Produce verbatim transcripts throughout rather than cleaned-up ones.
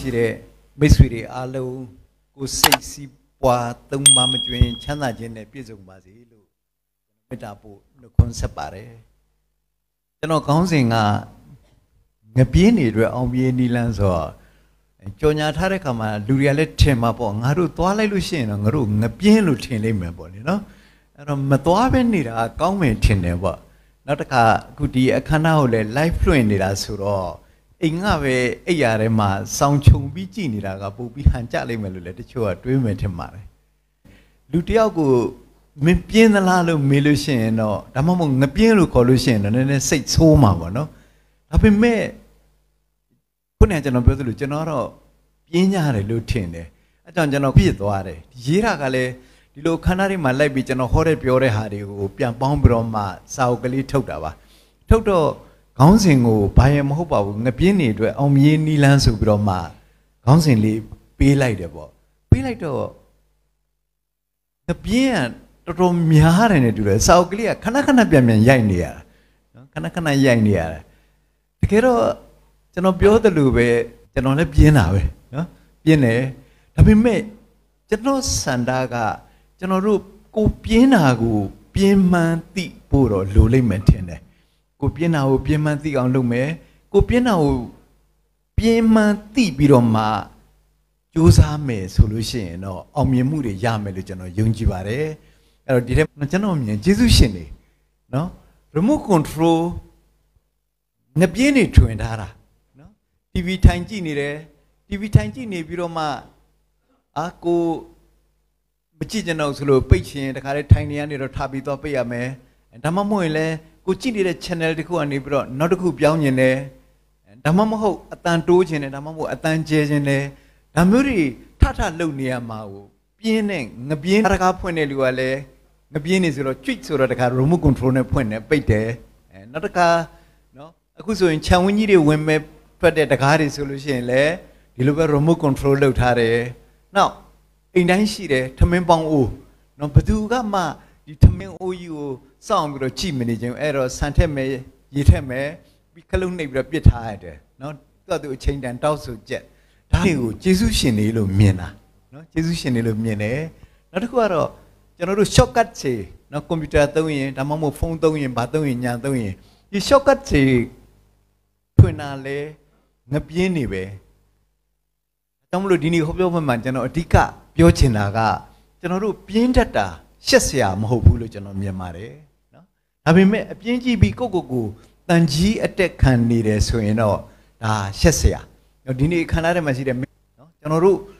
ရှိတဲ့မိတ်ဆွေတွေအားလုံးကိုစိတ်စီးပွားသုံးပါမကျွင်ချမ်းသာခြင်းနဲ့ပြည့်စုံပါစေလို့မေတ္တာပို့နှုတ်ခွန်းဆက်ပါတယ်ကျွန်တော်ခေါင်းစဉ်ကငပြင်းတွေအတွက်အောင်ပြေးနီလန်းဆိုတော့ကြော်ညာထားတဲ့ခါမှာလူတွေကလည်းထင်မှာပေါ့ငါတို့သွားလိုက်လို့ရှိရင်တော့ငါတို့ငပြင်းလို့ထင်လိမ့်မယ်ပေါ့လေနော်အဲ့တော့မသွားပဲနေတာကောင်းမယ်ထင်တယ်ပေါ့နောက်တစ်ခါအခုဒီအခမ်းအနားကိုလည်း live လွှင့်နေတာဆိုတော့အိမ်ကပဲအိပ်ရထဲမှာစောင်းချုံပြီးကြည်နေတာကပို့ပြီးဟန်ကြလိမ့်မယ်လို့လည်းတချို့ကတွေးမယ်ထင်ပါတယ်လူတယောက်ကိုမင်းပြင်းသလားလို့မေးလို့ရှိရင်တော့ဒါမှမဟုတ်ငပြင်းလို့ခေါ်လို့ရှိရင်တော့နည်းနည်းစိတ်ဆိုးမှာပေါ့နော်ဒါပေမဲ့ခုနကကျွန်တော်ပြောသလိုကျွန်တော်တော့ပြင်းကြတယ်လို့ထင်တယ်အဲကြောင့်ကျွန်တော်ပြည့်သွားတယ်ရေးတာကလည်းဒီလိုခန္ဓာတွေမှာလိုက်ပြီးကျွန်တော်ဟောတဲ့ပြောတဲ့ဟာတွေကိုပြန်ပေါင်းပြီးတော့မှစာအုပ်ကလေးထုတ်တာပါထုတ်တော့ခေါင်းစဉ်ကိုဘာရင်မဟုတ်ပါဘူးငပြင်းနေအတွက်အောင်မြေနီလန်းဆိုပြီးတော့မှခေါင်းစဉ်လေးပေးလိုက်တယ်ပေါ့ပေးလိုက်တော့ငပြင်းကတော်တော်များတယ်နဲ့တူတယ်စာအုပ်ကလေးကခဏခဏပြန်ပြန်ရိုက်နေရတာနော်ခဏခဏရိုက်နေရတယ်တကယ်တော့ကျွန်တော်ပြောသလိုပဲကျွန်တော်လည်းပြင်းတာပဲနော်ပြင်းတယ်ဒါပေမဲ့ကျွန်တော်စန္ဒာကကျွန်တော်တို့ကိုပြင်းတာကိုပြင်းမှန်းသိဖို့တော့လိုလိမ့်မယ်ထင်တယ်ကိုပြင်းတာကိုပြင်းမှန်းသိအောင်လုပ်မယ်ကိုပြင်းတာကိုပြင်းမှန်းသိပြီးတော့မှကြိုးစားမယ်ဆိုလို့ရှိရင်တော့အောင်မြင်မှုတွေရမယ်လို့ကျွန်တော်ယုံကြည်ပါတယ်အဲ့တော့ဒီထဲကျွန်တော်မြင်ယေရှုရှင်နေနော် remote control ငပြင်းနေထွင်ထားတာနော် တီဗီ ထိုင်ကြည့်နေတယ် တီဗီ ထိုင်ကြည့်နေပြီးတော့မှအာကိုမကြည့်ကြတော့ဆိုလို့ပိတ်ချင်တခါလေထိုင်နေရနေတော့ထားပြီးတော့ပိတ်ရမယ်ဒါမှမဟုတ်ရင်လည်းကိုကြည့်နေတဲ့ channel တစ်ခုကနေပြီးတော့နောက်တစ်ခုပြောင်းနေတယ်ဒါမှမဟုတ်အတန်တိုးခြင်းနဲ့ဒါမှမဟုတ်အတန်ကျဲခြင်းနဲ့ဒါမျိုးတွေထထလုပ်နေရမှာကိုပြင်းနဲ့ငပြင်းတကားဖွင့်တဲ့လူကလည်းငပြင်းနေဆိုတော့ကြွိတ်ဆိုတော့တခါ remote control နဲ့ဖွင့်တယ်ပိတ်တယ်အဲနောက်တခါနော်အခုဆိုရင်ခြံဝင်းကြီးတွေဝင်မဲ့ဖက်တဲ့တကားတွေဆိုလို့ရှိရင်လည်းဒီလိုပဲ remote control လုပ်ထားတယ်နောက်အိမ်တိုင်းရှိတယ်ထမင်းပေါင်းအိုးနော်ဘယ်သူကမှဒီထမင်းအိုးကြီးကိုစောင့်ပြီးတော့ကြည့်မနေခြင်းအဲ့တော့ဆန်ထက်မယ်ရေထက်မယ်ပြီးခလုံးနှိပ်ပြီးတော့ပြစ်ထားရတယ်နော်သူ့သူအချိန်တန်တောက်ဆိုချက်ဒါတွေကိုယေရှုရှင်နေလို့မြင်တာနော်ယေရှုရှင်နေလို့မြင်တယ်နောက်တစ်ခုကတော့ကျွန်တော်တို့ shortcut တွေနော်ကွန်ပျူတာသုံးရင်ဒါမှမဟုတ်ဖုန်းသုံးရင်ဘာသုံးရင်ညာသုံးရင်ဒီ shortcut တွေဖွင့်တာလဲငပြင်းနေပဲအဲကြောင့်မလို့ဒီနေ့ဟောပြောမှမှကျွန်တော်အဓိကပြောချင်တာကကျွန်တော်တို့ပြင်းတတ်တာရှက်စရာမဟုတ်ဘူးလို့ကျွန်တော်မြင်ပါတယ်နော်ဒါပေမဲ့အပြင်းကြီးပြီးကိုကိုကိုတန်ကြီးအတက်ခံနေတယ်ဆိုရင်တော့ဒါရှက်စရာဒီနေ့ခန္ဓာထဲမှာရှိတဲ့နော်ကျွန်တော်တို့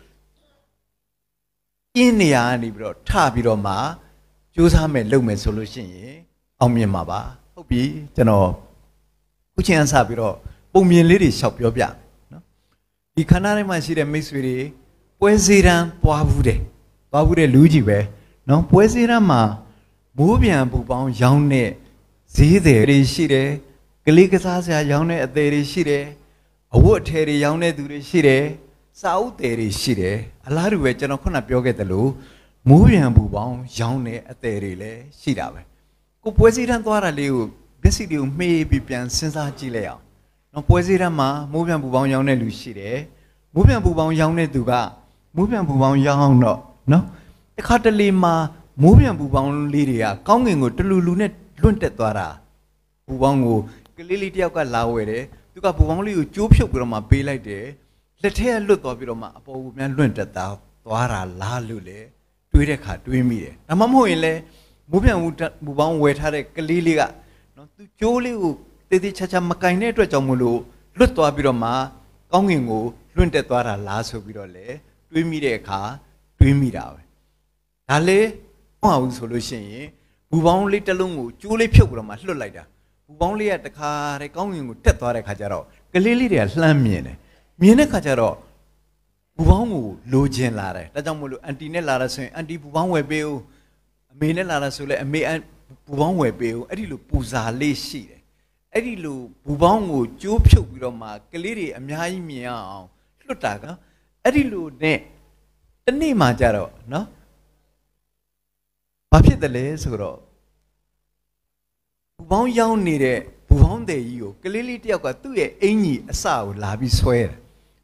ပြင်းနေရနေပြီးတော့ထပြီးတော့မှကြိုးစားမယ်လုပ်မယ်ဆိုလို့ရှိရင်အောင်မြင်မှာပါဟုတ်ပြီကျွန်တော်ခုချင်းအစပြီးတော့ပုံမြင်လေးတွေရှောက်ပြောပြနော်ဒီခန္ဓာထဲမှာရှိတဲ့မိတ်ဆွေတွေပွဲစည်းတန်းပွားဘူးတယ်ပွားဘူးတဲ့လူကြီးပဲနော်ပွဲစည်းတန်းမှာမိုးပြန်ပူပေါင်းရောင်းတဲ့ဈေးသည်တွေရှိတယ်ကလေးကစားစရာရောင်းတဲ့အသေးတွေရှိတယ်အဝတ်အထည်တွေရောင်းတဲ့သူတွေရှိတယ်စာအုပ်သည်တွေရှိတယ်အလားတူပဲကျွန်တော်ခုနပြောခဲ့သလိုမိုးပြန်ပူပေါင်းရောင်းတဲ့အသေးတွေလည်းရှိတာပဲကိုပွဲစည်းတန်းသွားတာလေးကိုမျက်စိတွေကိုမှေးပြီးပြန်စဉ်းစားကြည့်လိုက်အောင်နော်ပွဲစည်းတန်းမှာမိုးပြန်ပူပေါင်းရောင်းတဲ့လူရှိတယ်မိုးပြန်ပူပေါင်းရောင်းတဲ့သူကမိုးပြန်ပူပေါင်းရောင်းအောင်တော့နော်တစ်ခါတလေမှာမိုးပြန်ပူပေါင်းလေးတွေကကောင်းကင်ကိုတလူလူနဲ့လွင့်တက်သွားတာပူပေါင်းကိုကလေးလေးတယောက်ကလာဝယ်တယ်သူကပူပေါင်းလေးကိုကျိုးဖြုတ်ပြီးတော့မှပေးလိုက်တယ်လက်ထဲကလွတ်သွားပြီးတော့မှအပေါ်ကိုပြန်လွင့်တက်သွားသွားတာလားလို့လေတွေးတဲ့ခါတွေးမိတယ်ဒါမှမဟုတ်ရင်လေမိုးပြန်ပူပေါင်းဝယ်ထားတဲ့ကလေးလေးကနော်သူကျိုးလေးကိုတေးသေးချာချာမကင်တဲ့အတွက်ကြောင့်မလို့လွတ်သွားပြီးတော့မှကောင်းကင်ကိုလွင့်တက်သွားတာလားဆိုပြီးတော့လေတွေးမိတဲ့အခါတွေးမိတာပဲဒါလေမဟုတ်ဘူးဆိုလို့ရှိရင်ဘူပေါင်းလေးတစ်လုံးကိုကျိုးလေးဖြုတ်ပြီးတော့မှလွတ်လိုက်တာဘူပေါင်းလေးကတခါတည်းကောင်းကင်ကိုတက်သွားတဲ့ခါကျတော့ကလေးလေးတွေကလှမ်းမြင်တယ်မြင်တဲ့ခါကျတော့ဘူပေါင်းကိုလိုချင်လာတယ်ဒါကြောင့်မို့လို့အန်တီနဲ့လာတာဆိုရင်အန်တီဘူပေါင်းဝယ်ပေးဦးအမေနဲ့လာတာဆိုလဲအမေဘူပေါင်းဝယ်ပေးဦးအဲ့ဒီလိုပူဇာလေးရှိတယ်အဲ့ဒီလိုဘူပေါင်းကိုကျိုးဖြုတ်ပြီးတော့မှကလေးတွေအများကြီးမြင်အောင်လွတ်တာကအဲ့ဒီလိုနဲ့တနေ့မှကြတော့နော်ဘာဖြစ်တယ်လဲဆိုတော့ဘူပေါင်းရောင်းနေတဲ့ဘူပေါင်းတဲ့ကြီးကိုကလေးလေးတယောက်ကသူ့ရဲ့အင်ကြီးအစကိုလာပြီးဆွဲတယ်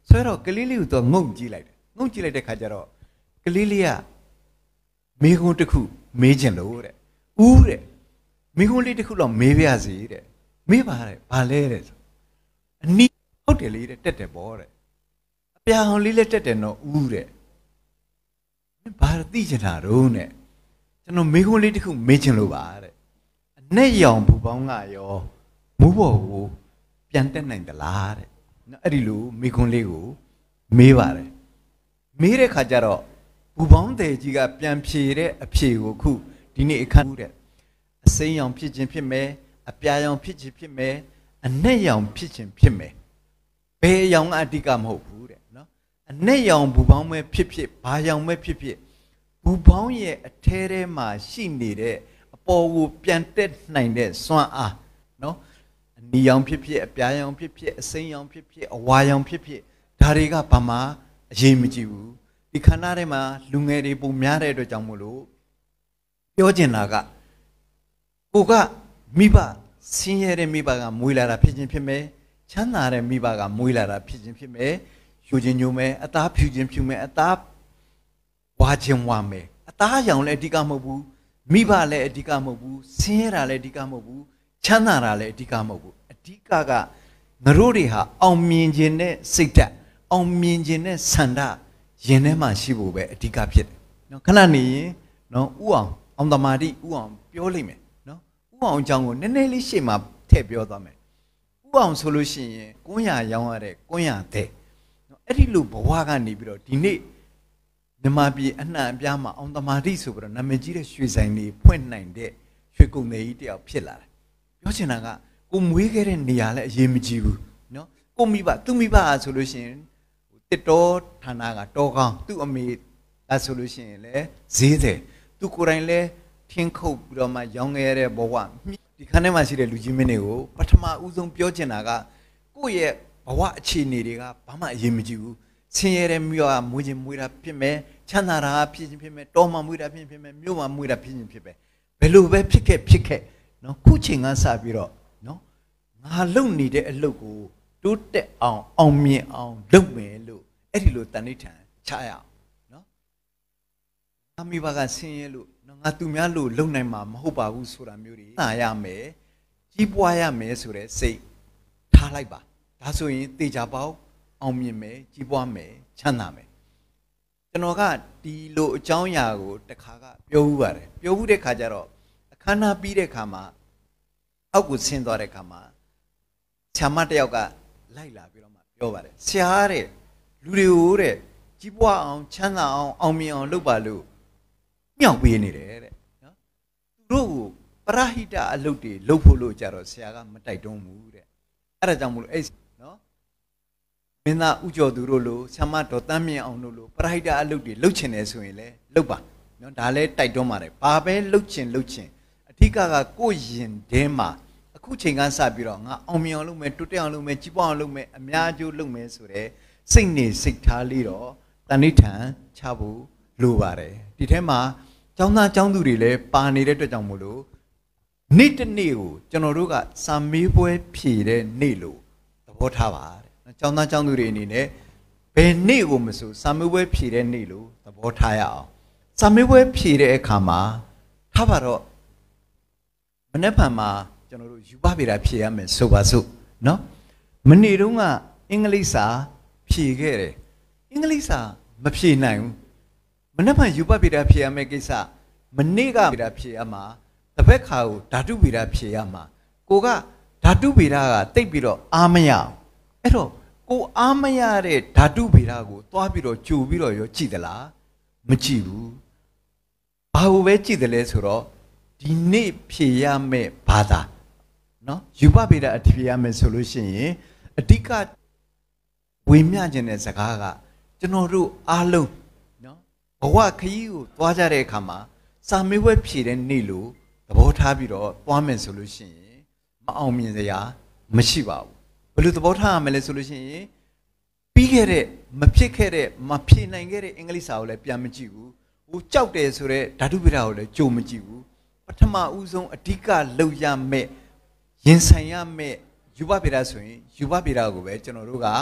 ဆွဲတော့ကလေးလေးကိုတော့ငုံကြည့်လိုက်တယ်ငုံကြည့်လိုက်တဲ့ခါကျတော့ကလေးလေးကမိကုန်းတစ်ခုမေးချင်လို့တဲ့ဦးတဲ့မိကုန်းလေးတစ်ခုတော့မေးပြစီတဲ့မေးပါတဲ့ဘာလဲတဲ့အနီးဟုတ်တယ်လေတဲ့တက်တယ်ပေါ့တဲ့အပြာအောင်လေးလည်းတက်တယ်နော်ဦးတဲ့ဘာသိချင်တာတော့နဲ့ကျွန်တော်မိကုန်းလေးတစ်ခုမေးချင်လို့ပါတဲ့အနဲ့ရောင်ဘူပေါင်းကရောမူးဘော်ကိုပြန်တက်နိုင်သလားတဲ့နော်အဲ့ဒီလိုမိကုန်းလေးကိုမေးပါတယ်မေးတဲ့ခါကျတော့ဘူပေါင်းတဲ့ကြီးကပြန်ဖြေတဲ့အဖြေကိုခုဒီနေ့အခန်းတဲ့အစိမ်းရောင်ဖြစ်ခြင်းဖြစ်မယ်အပြာရောင်ဖြစ်ခြင်းဖြစ်မယ်အနက်ရောင်ဖြစ်ခြင်းဖြစ်မယ်ဘယ်ရောင်ကအဓိကမဟုတ်ဘူးတဲ့နော်အနက်ရောင်ဘူပေါင်းပဲဖြစ်ဖြစ်ဘာရောင်ပဲဖြစ်ဖြစ်ဘူပေါင်းရဲ့အထဲထဲမှာရှိနေတဲ့အပေါ်ကိုပြန်တက်နိုင်တဲ့စွမ်းအားနော်အနီရောင်ဖြစ်ဖြစ်အပြာရောင်ဖြစ်ဖြစ်အစိမ်းရောင်ဖြစ်ဖြစ်အဝါရောင်ဖြစ်ဖြစ်ဒါတွေကဘာမှအရေးမကြီးဘူးဒီခန္ဓာထဲမှာလူငယ်တွေပုံများတဲ့အတွက်ကြောင့်မို့လို့ပြောချင်တာကကိုကမိဘဆင်းရဲတဲ့မိဘကမွေးလာတာဖြစ်ခြင်းဖြစ်မယ်ချမ်းသာတဲ့မိဘကမွေးလာတာဖြစ်ခြင်းဖြစ်မယ်ယူခြင်းညိုမယ်အသားဖြူခြင်းဖြူမယ်အသားဝါခြင်းဝါမယ်အသားရောင်လည်းအဓိကမဟုတ်ဘူးမိဘလည်းအဓိကမဟုတ်ဘူးဆင်းရဲတာလည်းအဓိကမဟုတ်ဘူးချမ်းသာတာလည်းအဓိကမဟုတ်ဘူးအဓိကကငါတို့တွေဟာအောင်မြင်ခြင်းနဲ့စိတ်ဓာတ်အောင်မြင်ခြင်းနဲ့ဆန္ဒရင်ထဲမှာရှိဖို့ပဲအဓိကဖြစ်တယ်နော်ခဏနေရင်နော်ဥအောင်အောင်တမာတိဥအောင်ပြောလိမ့်မယ်နော်ဥအောင်အကြောင်းကိုနည်းနည်းလေးရှေ့မှာထည့်ပြောသွားမယ်ဥအောင်ဆိုလို့ရှိရင်ကွန်းရရောင်းရတဲ့ကွန်းရတဲ့နော်အဲ့ဒီလိုဘဝကနေပြီးတော့ဒီနေ့မြမပြည်အနှံ့အပြားမှာအောင်တမာတိဆိုပြီးတော့နာမည်ကြီးတဲ့ရွှေဆိုင်တွေဖွင့်နိုင်တဲ့ရွှေကုန်သည်ကြီးတယောက်ဖြစ်လာတယ်ပြောချင်တာကကိုမွေးခဲ့တဲ့နေရာလည်းအရေးမကြီးဘူးနော်ကိုမိဘသူ့မိဘဆိုလို့ရှိရင်တစ်တော်ဌာနကတောကောင်းသူ့အမေဒါဆိုလို့ရှိရင်လည်းဈေးတယ်သူကိုယ်တိုင်လည်းထင်းခုတ်ပြီးတော့မှရောင်းခဲ့ရတဲ့ဘဝဒီခန်းထဲမှာရှိတဲ့လူကြီးမင်းတွေကိုပထမဦးဆုံးပြောချင်တာကကိုယ့်ရဲ့ဘဝအခြေအနေတွေကဘာမှအရေးမကြီးဘူးဆင်းရဲတဲ့မြို့ကမွေးခြင်းမွေးတာဖြစ်မယ်ချမ်းသာတာဖြစ်ခြင်းဖြစ်မယ်တောမှာမွေးတာဖြစ်ခြင်းဖြစ်မယ်မြို့မှာမွေးတာဖြစ်ခြင်းဖြစ်မယ်ဘယ်လိုပဲဖြစ်ခဲ့ဖြစ်ခဲ့နော်ခုချိန်ကစပြီးတော့နော်ငါလုံနေတဲ့အလုပ်ကိုတိုးတက်အောင်အောင်မြင်အောင်လုပ်မယ်လို့အဲ့ဒီလိုတဏိဋ္ဌာန်ချရအောင်နော်အမိဘကဆင်းရဲလို့နော်ငါသူများလို့လုံနိုင်မှာမဟုတ်ပါဘူးဆိုတာမျိုးတွေနာရမယ်ကြီးပွားရမယ်ဆိုတဲ့စိတ်ထားလိုက်ပါဒါဆိုရင်တေချာပေါက်အောင်မြင်မယ်ကြီးပွားမယ်ချမ်းသာမယ်ကျွန်တော်ကဒီလိုအကြောင်းအရာကိုတခါကပြောဦးပါတယ်ပြောဦးတဲ့ခါကျတော့အခမ်းအနားပြီးတဲ့ခါမှာအောက်ကိုဆင်းသွားတဲ့ခါမှာဆရာမတယောက်ကလိုက်လာပြီးတော့မှပြောပါတယ်ဆရာတဲ့လူတွေကိုတဲ့ကြီးပွားအောင်ချမ်းသာအောင်အောင်မြင်အောင်လုပ်ပါလို့မြောက်ပေးနေတယ်တဲ့နော်သူတို့ကိုပရဟိတအလုပ်တွေလုပ်ဖို့လို့ကြတော့ဆရာကမတိုက်တွန်းဘူးတဲ့အဲ့ဒါကြောင့်မို့လို့အဲ့နော်မင်းသားဥကျော်သူတို့လို့ဆရာမတော်တန်းမြင့်အောင်တို့လို့ပရဟိတအလုပ်တွေလုပ်ချင်တယ်ဆိုရင်လည်းလုပ်ပါနော်ဒါလည်းတိုက်တွန်းပါတယ်ဘာပဲလုပ်ချင်လုပ်ချင်အဓိကကကိုယ့်ရင်ထဲမှာအခုချိန်ကစပြီးတော့ငါအောင်မြင်အောင်လုပ်မယ်တိုးတက်အောင်လုပ်မယ်ကြီးပွားအောင်လုပ်မယ်အများကျိုးလုပ်မယ်ဆိုတဲ့စိတ်နေစိတ်ထားလေးတော့တဏိဋ္ဌာန်ချဖို့လိုပါတယ်ဒီထဲမှာကျောင်းသားကျောင်းသူတွေလည်းပါနေတဲ့အတွက်ကြောင့်မို့လို့နေ့တစ်နေ့ကိုကျွန်တော်တို့ကစာမေးပွဲဖြေတဲ့နေ့လို့သဘောထားပါတဲ့ကျောင်းသားကျောင်းသူတွေအနေနဲ့ဘယ်နေ့ကိုမဆိုစာမေးပွဲဖြေတဲ့နေ့လို့သဘောထားရအောင်စာမေးပွဲဖြေတဲ့အခါမှာထားပါတော့မနေ့ဖန်မှာကျွန်တော်တို့ယူပပေတာဖြေရမယ်ဆိုပါစို့နော်မနေ့တုန်းကအင်္ဂလိပ်စာဖြေခဲ့တယ်အင်္ဂလိပ်စာမဖြေနိုင်ဘူးမနေ့ဖန်ယူပပေတာဖြေရမယ်ကိစ္စမနေ့ကပေတာဖြေရမှာတပတ်ခါကိုဓာတုပေတာဖြေရမှာကိုကဓာတုပေတာကတိတ်ပြီးတော့အားမရအောင်အဲ့တော့ကိုအားမရတဲ့ဓာတုပေတာကိုသွားပြီးတော့ကြိုပြီးတော့ရောကြည့်သလားမကြည့်ဘူးဘာလို့ပဲကြည့်တယ်လဲဆိုတော့ဒီနေ့ဖြေရမယ်ဘာသာနော်ယူပပေတာအဖြေရမယ်ဆိုလို့ရှိရင်အဓိကဝေမျှခြင်းတဲ့စကားကကျွန်တော်တို့အားလုံးနော်ဘဝခရီးကိုသွားကြတဲ့အခါမှာစာမေးပွဲဖြေတဲ့နေ့လို့သဘောထားပြီးတော့သွားမယ်ဆိုလို့ရှိရင်မအောင်မြင်စရာမရှိပါဘူးဘယ်လိုသဘောထားရမလဲဆိုလို့ရှိရင်ပြီးခဲ့တဲ့မဖြစ်ခဲ့တဲ့မဖြေနိုင်ခဲ့တဲ့အင်္ဂလိပ်စာကိုလည်းပြန်မကြည့်ဘူးဟိုကြောက်တယ်ဆိုတဲ့ဓာတုပိဋကကိုလည်းကြိုမကြည့်ဘူးပထမဦးဆုံးအဓိကလောက်ရမယ်ရင်ဆိုင်ရမယ်ယူပပိဋကဆိုရင်ယူပပိဋကကိုပဲကျွန်တော်တို့က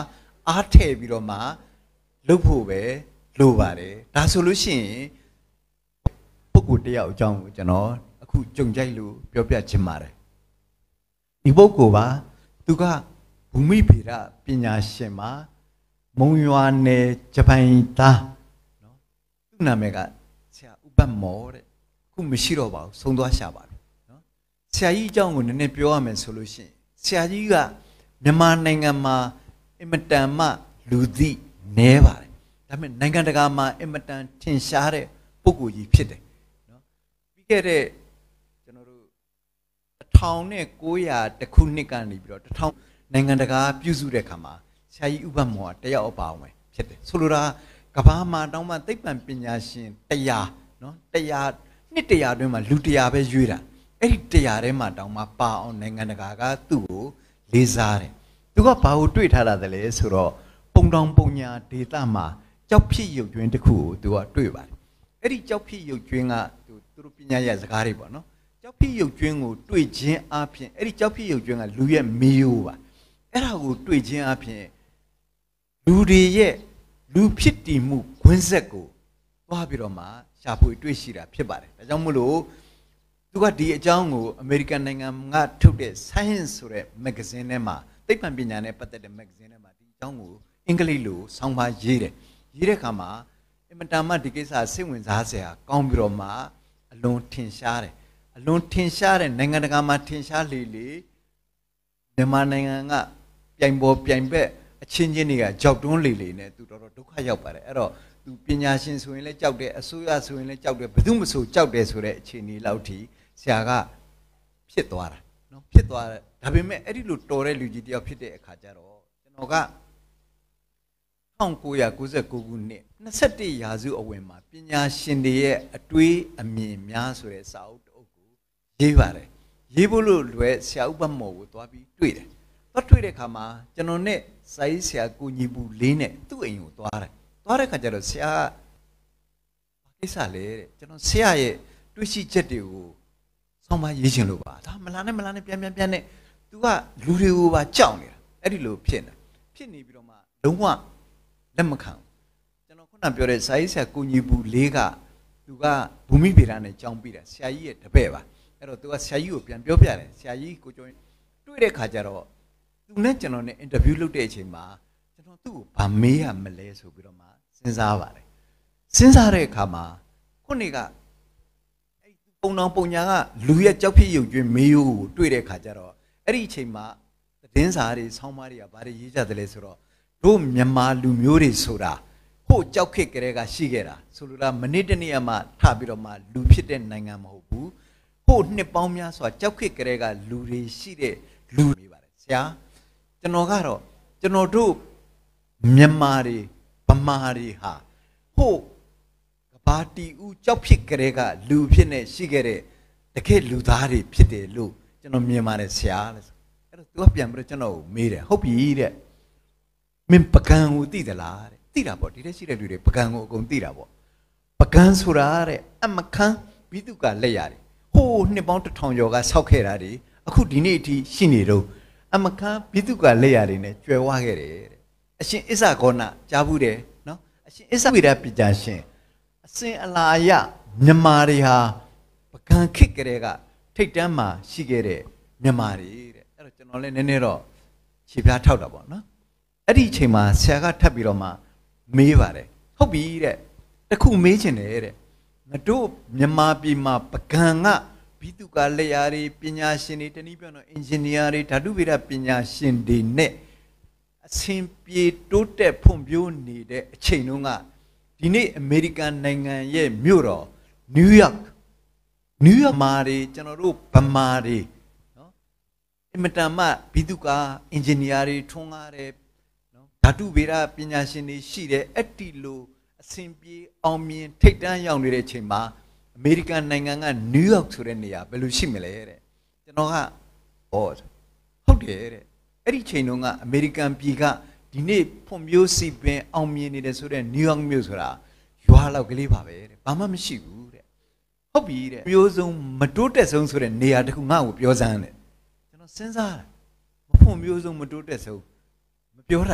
အားထည့်ပြီးတော့မှလုပ်ဖို့ပဲလိုပါတယ်ဒါဆိုလို့ရှိရင်ပုဂ္ဂိုလ်တယောက်အကြောင်းကိုကျွန်တော်အခုကြုံကြိုက်လို့ပြောပြချင်ပါတယ်ဒီပုဂ္ဂိုလ်ပါသူကဘူမိဗေဒပညာရှင်မှာမုံရွာနယ်ဂျပန်သားနော်သူ့နာမည်ကဆရာဥပတ်မော်တဲ့အခုမရှိတော့ပါဘူးဆုံးသွားရှာပါပြီနော်ဆရာကြီးအကြောင်းကိုနည်းနည်းပြောရမယ်ဆိုလို့ရှိရင်ဆရာကြီးကမြန်မာနိုင်ငံမှာအင်မတန်မှလူသိနဲပါတယ်ဒါပေမဲ့နိုင်ငံတကာမှာအင်မတန်ထင်ရှားတဲ့ပုဂ္ဂိုလ်ကြီးဖြစ်တယ်နော်ပြီးခဲ့တဲ့ကျွန်တော်တို့တစ်ထောင်နဲ့ကိုးရာတခုနှစ်ကနေပြီးတော့တစ်ထောင်နိုင်ငံတကာပြုစုတဲ့ခါမှာဆရာကြီးဥပတ်မော်ကတယောက်အပါဝင်ဖြစ်တယ်ဆိုလိုတာကဘာမှာတောင်းမှသိပ္ပံပညာရှင်တရားနော်တရားနှစ်တရားတွင်းမှာလူတရားပဲရွေးတာအဲ့ဒီတရားထဲမှာတောင်းမှပါအောင်နိုင်ငံတကာကသူ့ကိုလေးစားတယ်သူကဘာကိုတွေ့ထားတာလဲဆိုတော့ပုံတောင်ပုံညာဒေသမှာကြောက်ဖြစ်ရုပ်ကျွင်းတစ်ခုကိုသူကတွေ့ပါတယ်အဲ့ဒီကြောက်ဖြစ်ရုပ်ကျွင်းကသူတို့ပညာရစကားတွေပေါ့နော်ကြောက်ဖြစ်ရုပ်ကျွင်းကိုတွေ့ခြင်းအပြင်အဲ့ဒီကြောက်ဖြစ်ရုပ်ကျွင်းကလူရဲ့မေယိုပါအဲ့ဒါကိုတွေ့ခြင်းအပြင်လူတွေရဲ့လူဖြစ်တည်မှုခွင်းဆက်ကိုသွားပြီးတော့မှရှာဖွေတွေ့ရှိတာဖြစ်ပါတယ်ဒါကြောင့်မို့လို့သူကဒီအကြောင်းကိုအမေရိကန်နိုင်ငံကထုတ်တဲ့ Science ဆိုတဲ့ magazine ထဲမှာသိပ္ပံပညာနဲ့ပတ်သက်တဲ့ magazine ထဲမှာဒီအကြောင်းကိုအင်္ဂလိပ်လိုဆောင်းပါးရေးတယ်ရေးတဲ့အခါမှာအင်မတန်မှဒီကိစ္စစိတ်ဝင်စားစရာကောင်းပြီးတော့မှအလွန်ထင်ရှားတယ်အလွန်ထင်ရှားတဲ့နိုင်ငံတကာမှာထင်ရှားလေလေမြန်မာနိုင်ငံကပြိုင်ပေါ်ပြိုင်ဘက်အချင်းချင်းတွေကကြောက်တွန်းလေလေနဲ့သူတော်တော်ဒုက္ခရောက်ပါတယ်အဲ့တော့သူပညာရှင်ဆိုရင်လည်းကြောက်တယ်အစိုးရဆိုရင်လည်းကြောက်တယ်ဘယ်သူမှမဆိုကြောက်တယ်ဆိုတဲ့အခြေအနေလောက်ထိဆရာကဖြစ်သွားတာနော်ဖြစ်သွားတယ်ဒါပေမဲ့အဲ့ဒီလိုတော်တဲ့လူကြီးတယောက်ဖြစ်တဲ့အခါကျတော့ကျွန်တော်က၁၉၉၉ခုနှစ်၂၁ရာစုအဝင်မှာပညာရှင်တွေရဲ့အတွေးအမြင်များဆိုတဲ့စာအုပ်တစ်အုပ်ကိုရေးပါတယ်ရေးဖို့လို့လွယ်ဆရာဥပတ်မော်ကိုသွားပြီးတွေ့တယ်သွားတွေ့တဲ့အခါမှာကျွန်တော်နဲ့စာရေးဆရာကိုညီပူလေးနဲ့သူ့အိမ်ကိုသွားတယ်သွားတဲ့အခါကျတော့ဆရာဘာကိစ္စလဲတဲ့ကျွန်တော်ဆရာရဲ့တွေးရှိချက်တွေကိုဆောင်းပါရေးချင်လို့ပါဒါမလာနဲ့မလာနဲ့ပြန်ပြန်ပြန်နဲ့ तू ကလူတွေကိုပါကြောက်နေတာအဲ့ဒီလိုဖြစ်နေဖြစ်နေပြီးတော့မှလုံးဝလက်မခံကျွန်တော်ခုနပြောတဲ့စာရေးဆရာကိုညီပူလေးက तू ကဘူမိဗေဒနဲ့ကြောင်းပြီးတယ်ဆရာကြီးရဲ့တပည့်ပါအဲ့တော့ तू ကဆရာကြီးကိုပြန်ပြောပြတယ်ဆရာကြီးကိုကျော်တွေ့တဲ့ခါကျတော့ तू နဲ့ကျွန်တော်နဲ့အင်တာဗျူးလုပ်တဲ့အချိန်မှာကျွန်တော်သူ့ကိုဗာမေးရမလဲဆိုပြီးတော့မှစဉ်းစားပါတယ်စဉ်းစားတဲ့အခါမှာခုနေကအဲ့ပုံတော်ပုံညာကလူရဲ့ကြောက်ဖြစ်ရုပ်ကျွင်းမေးရိုးကိုတွေ့တဲ့အခါကျတော့အဲ့ဒီအချိန်မှာသတင်းစာတွေဆောင်းပါးတွေကဘာတွေရေးကြတယ်လဲဆိုတော့တို့မြန်မာလူမျိုးတွေဆိုတာဟိုကြောက်ခစ်ကလေးကရှိခဲ့တာဆိုလိုတာမနေ့တနေ့မှထပြီးတော့မှလူဖြစ်တဲ့နိုင်ငံမဟုတ်ဘူးဟိုနှစ်ပေါင်းများစွာကြောက်ခစ်ကလေးကလူတွေရှိတဲ့လူတွေပါတယ်ဆရာကျွန်တော်ကတော့ကျွန်တော်တို့မြန်မာတွေဗမာတွေဟာဟိုကဘာတီဦးကြောက်ဖြစ်ကလေးကလူဖြစ်နေရှိခဲ့တဲ့တကယ်လူသားတွေဖြစ်တယ်လို့ကျွန်တော်မြင်ပါတယ်ဆရာလို့အဲ့တော့ तू ကပြန်ပြီးတော့ကျွန်တော်ကိုမေးတယ်ဟုတ်ပြီတဲ့မင်းပကံကိုသိသလားတဲ့သိတာပေါ့ဒီထဲရှိတဲ့လူတွေပကံကိုအကုန်သိတာပေါ့ပကံဆိုတာတဲ့အမခန်းဘိတုကလက်ရတယ်ဟိုးနှစ်ပေါင်းတစ်ထောင်ကျော်ကဆောက်ခဲ့တာတွေအခုဒီနေ့အထိရှိနေတော့အမခန်းဘိတုကလက်ရတယ်နဲ့ကျွယ်ဝခဲ့တယ်တဲ့အရှင်အစ္ဆဂေါဏကြားဘူးတယ်နော်အရှင်အစ္ဆဝိရပညာရှင်အစင်အလာယမြန်မာတွေဟာပကံခေတ်ကလေးကထိတ်တန်းမှာရှိခဲ့တဲ့မြန်မာတွေတဲ့အဲ့တော့ကျွန်တော်လည်းနည်းနည်းတော့ခြေပြားထောက်တာပေါ့နော်အဲ့ဒီအချိန်မှာဆရာကထပ်ပြီးတော့မှမေးပါတယ်ဟုတ်ပြီတဲ့တခုမေးချင်တယ်တဲ့ငါတို့မြန်မာပြည်မှာပကံကဘိတုကလက်ရာတွေပညာရှင်တွေတနည်းပြောတော့အင်ဂျင်နီယာတွေဓာတုဗေဒပညာရှင်တွေနဲ့အဆင်ပြေတိုးတက်ဖွံ့ဖြိုးနေတဲ့အချိန်တုန်းကဒီနေ့အမေရိကန်နိုင်ငံရဲ့မြို့တော်နယူးယောက်နယူးယောက်မှာတွေကျွန်တော်တို့ဗမာတွေနော်အင်မတန်မှဘိတုကအင်ဂျင်နီယာတွေထွန်းကားတယ်နော်ဓာတုဗေဒပညာရှင်တွေရှိတယ်အဲ့ဒီလိုအဆင်ပြေအောင်မြင်ထိတ်တန်းရောက်နေတဲ့အချိန်မှာအမေရိကန်နိုင်ငံကနယူးယောက်ဆိုတဲ့နေရာဘယ်လိုရှိမလဲတဲ့ကျွန်တော်ကဟောဟုတ်တယ်တဲ့အဲ့ဒီချိန်တုန်းကအမေရိကန်ပြည်ကဒီနေ့ဖွံ့ဖြိုးစီပင်အောင်မြင်နေတယ်ဆိုတဲ့နယူးယောက်မြို့ဆိုတာရွာလောက်ကလေးပါပဲတဲ့ဘာမှမရှိဘူးတဲ့ဟုတ်ပြီတဲ့မျိုးစုံမတိုးတက်ဆုံးဆိုတဲ့နေရာတခုငါ့ကိုပြောစမ်းတယ်ကျွန်တော်စဉ်းစားတာမဖွံ့ဖြိုးဆုံးမတိုးတက်ဆုံးမပြောတတ်ဘူး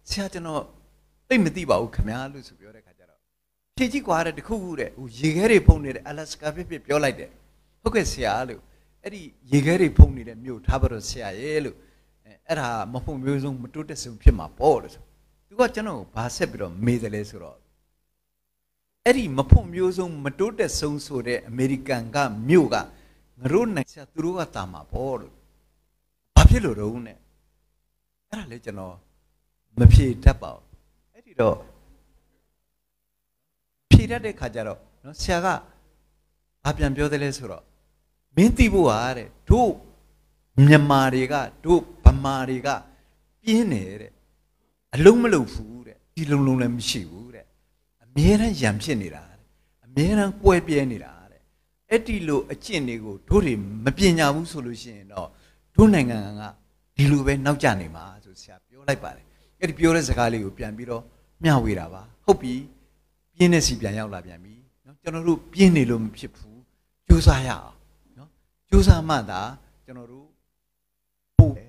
ဆရာကျွန်တော်သိမသိပါဘူးခင်ဗျာလို့ဆိုပြောတဲ့ခါကျတော့ဖြေကြည့်ကွာတဲ့တခုခုတဲ့ဟိုရေခဲတွေဖုံနေတဲ့အလက်စကာဖြစ်ဖြစ်ပြောလိုက်တယ်ဟုတ်ကဲ့ဆရာလို့အဲ့ဒီရေခဲတွေဖုံနေတဲ့မြို့ထားပါတော့ဆရာရဲ့လို့အဲ့ဒါမဖုံမျိုးစုံမတိုးတက်ဆုံးဖြစ်မှာပေါ့လို့ဆိုသူကကျွန်တော်ကိုဘာဆက်ပြီးတော့မေးတယ်လဲဆိုတော့အဲ့ဒီမဖုံမျိုးစုံမတိုးတက်ဆုံးဆိုတဲ့အမေရိကန်ကမြို့ကငါတို့နိုင်ဆရာသူတို့ကတာမှာပေါ့လို့ဘာဖြစ်လို့တော့နဲ့အဲ့ဒါလေကျွန်တော်မဖြေတတ်ပါဘူးအဲ့ဒီတော့ဖြေတတ်တဲ့ခါကျတော့နော်ဆရာကဘာပြန်ပြောတယ်လဲဆိုတော့မင်းသိဖို့ဟာတဲ့တို့မြန်မာတွေကတို့ဗမာတွေကပြင်းနေတဲ့အလုံးမလုံးဘူးတဲ့ဒီလုံးလုံးလည်းမရှိဘူးတဲ့အမြဲတမ်းရံဖြစ်နေတာတဲ့အမြဲတမ်းကွဲပြဲနေတာတဲ့အဲ့ဒီလိုအကျင့်တွေကိုတို့တွေမပညာဘူးဆိုလို့ရှိရင်တော့တို့နိုင်ငံကဒီလိုပဲနောက်ကျနေမှာဆိုဆရာပြောလိုက်ပါတယ်အဲ့ဒီပြောတဲ့စကားလေးကိုပြန်ပြီးတော့မျှဝေတာပါဟုတ်ပြီပြင်းတဲ့စီပြန်ရောက်လာပြန်ပြီနော်ကျွန်တော်တို့ပြင်းနေလို့မဖြစ်ဘူးကြိုးစားရအောင်နော်ကြိုးစားမှသာကျွန်တော်တို့ပို့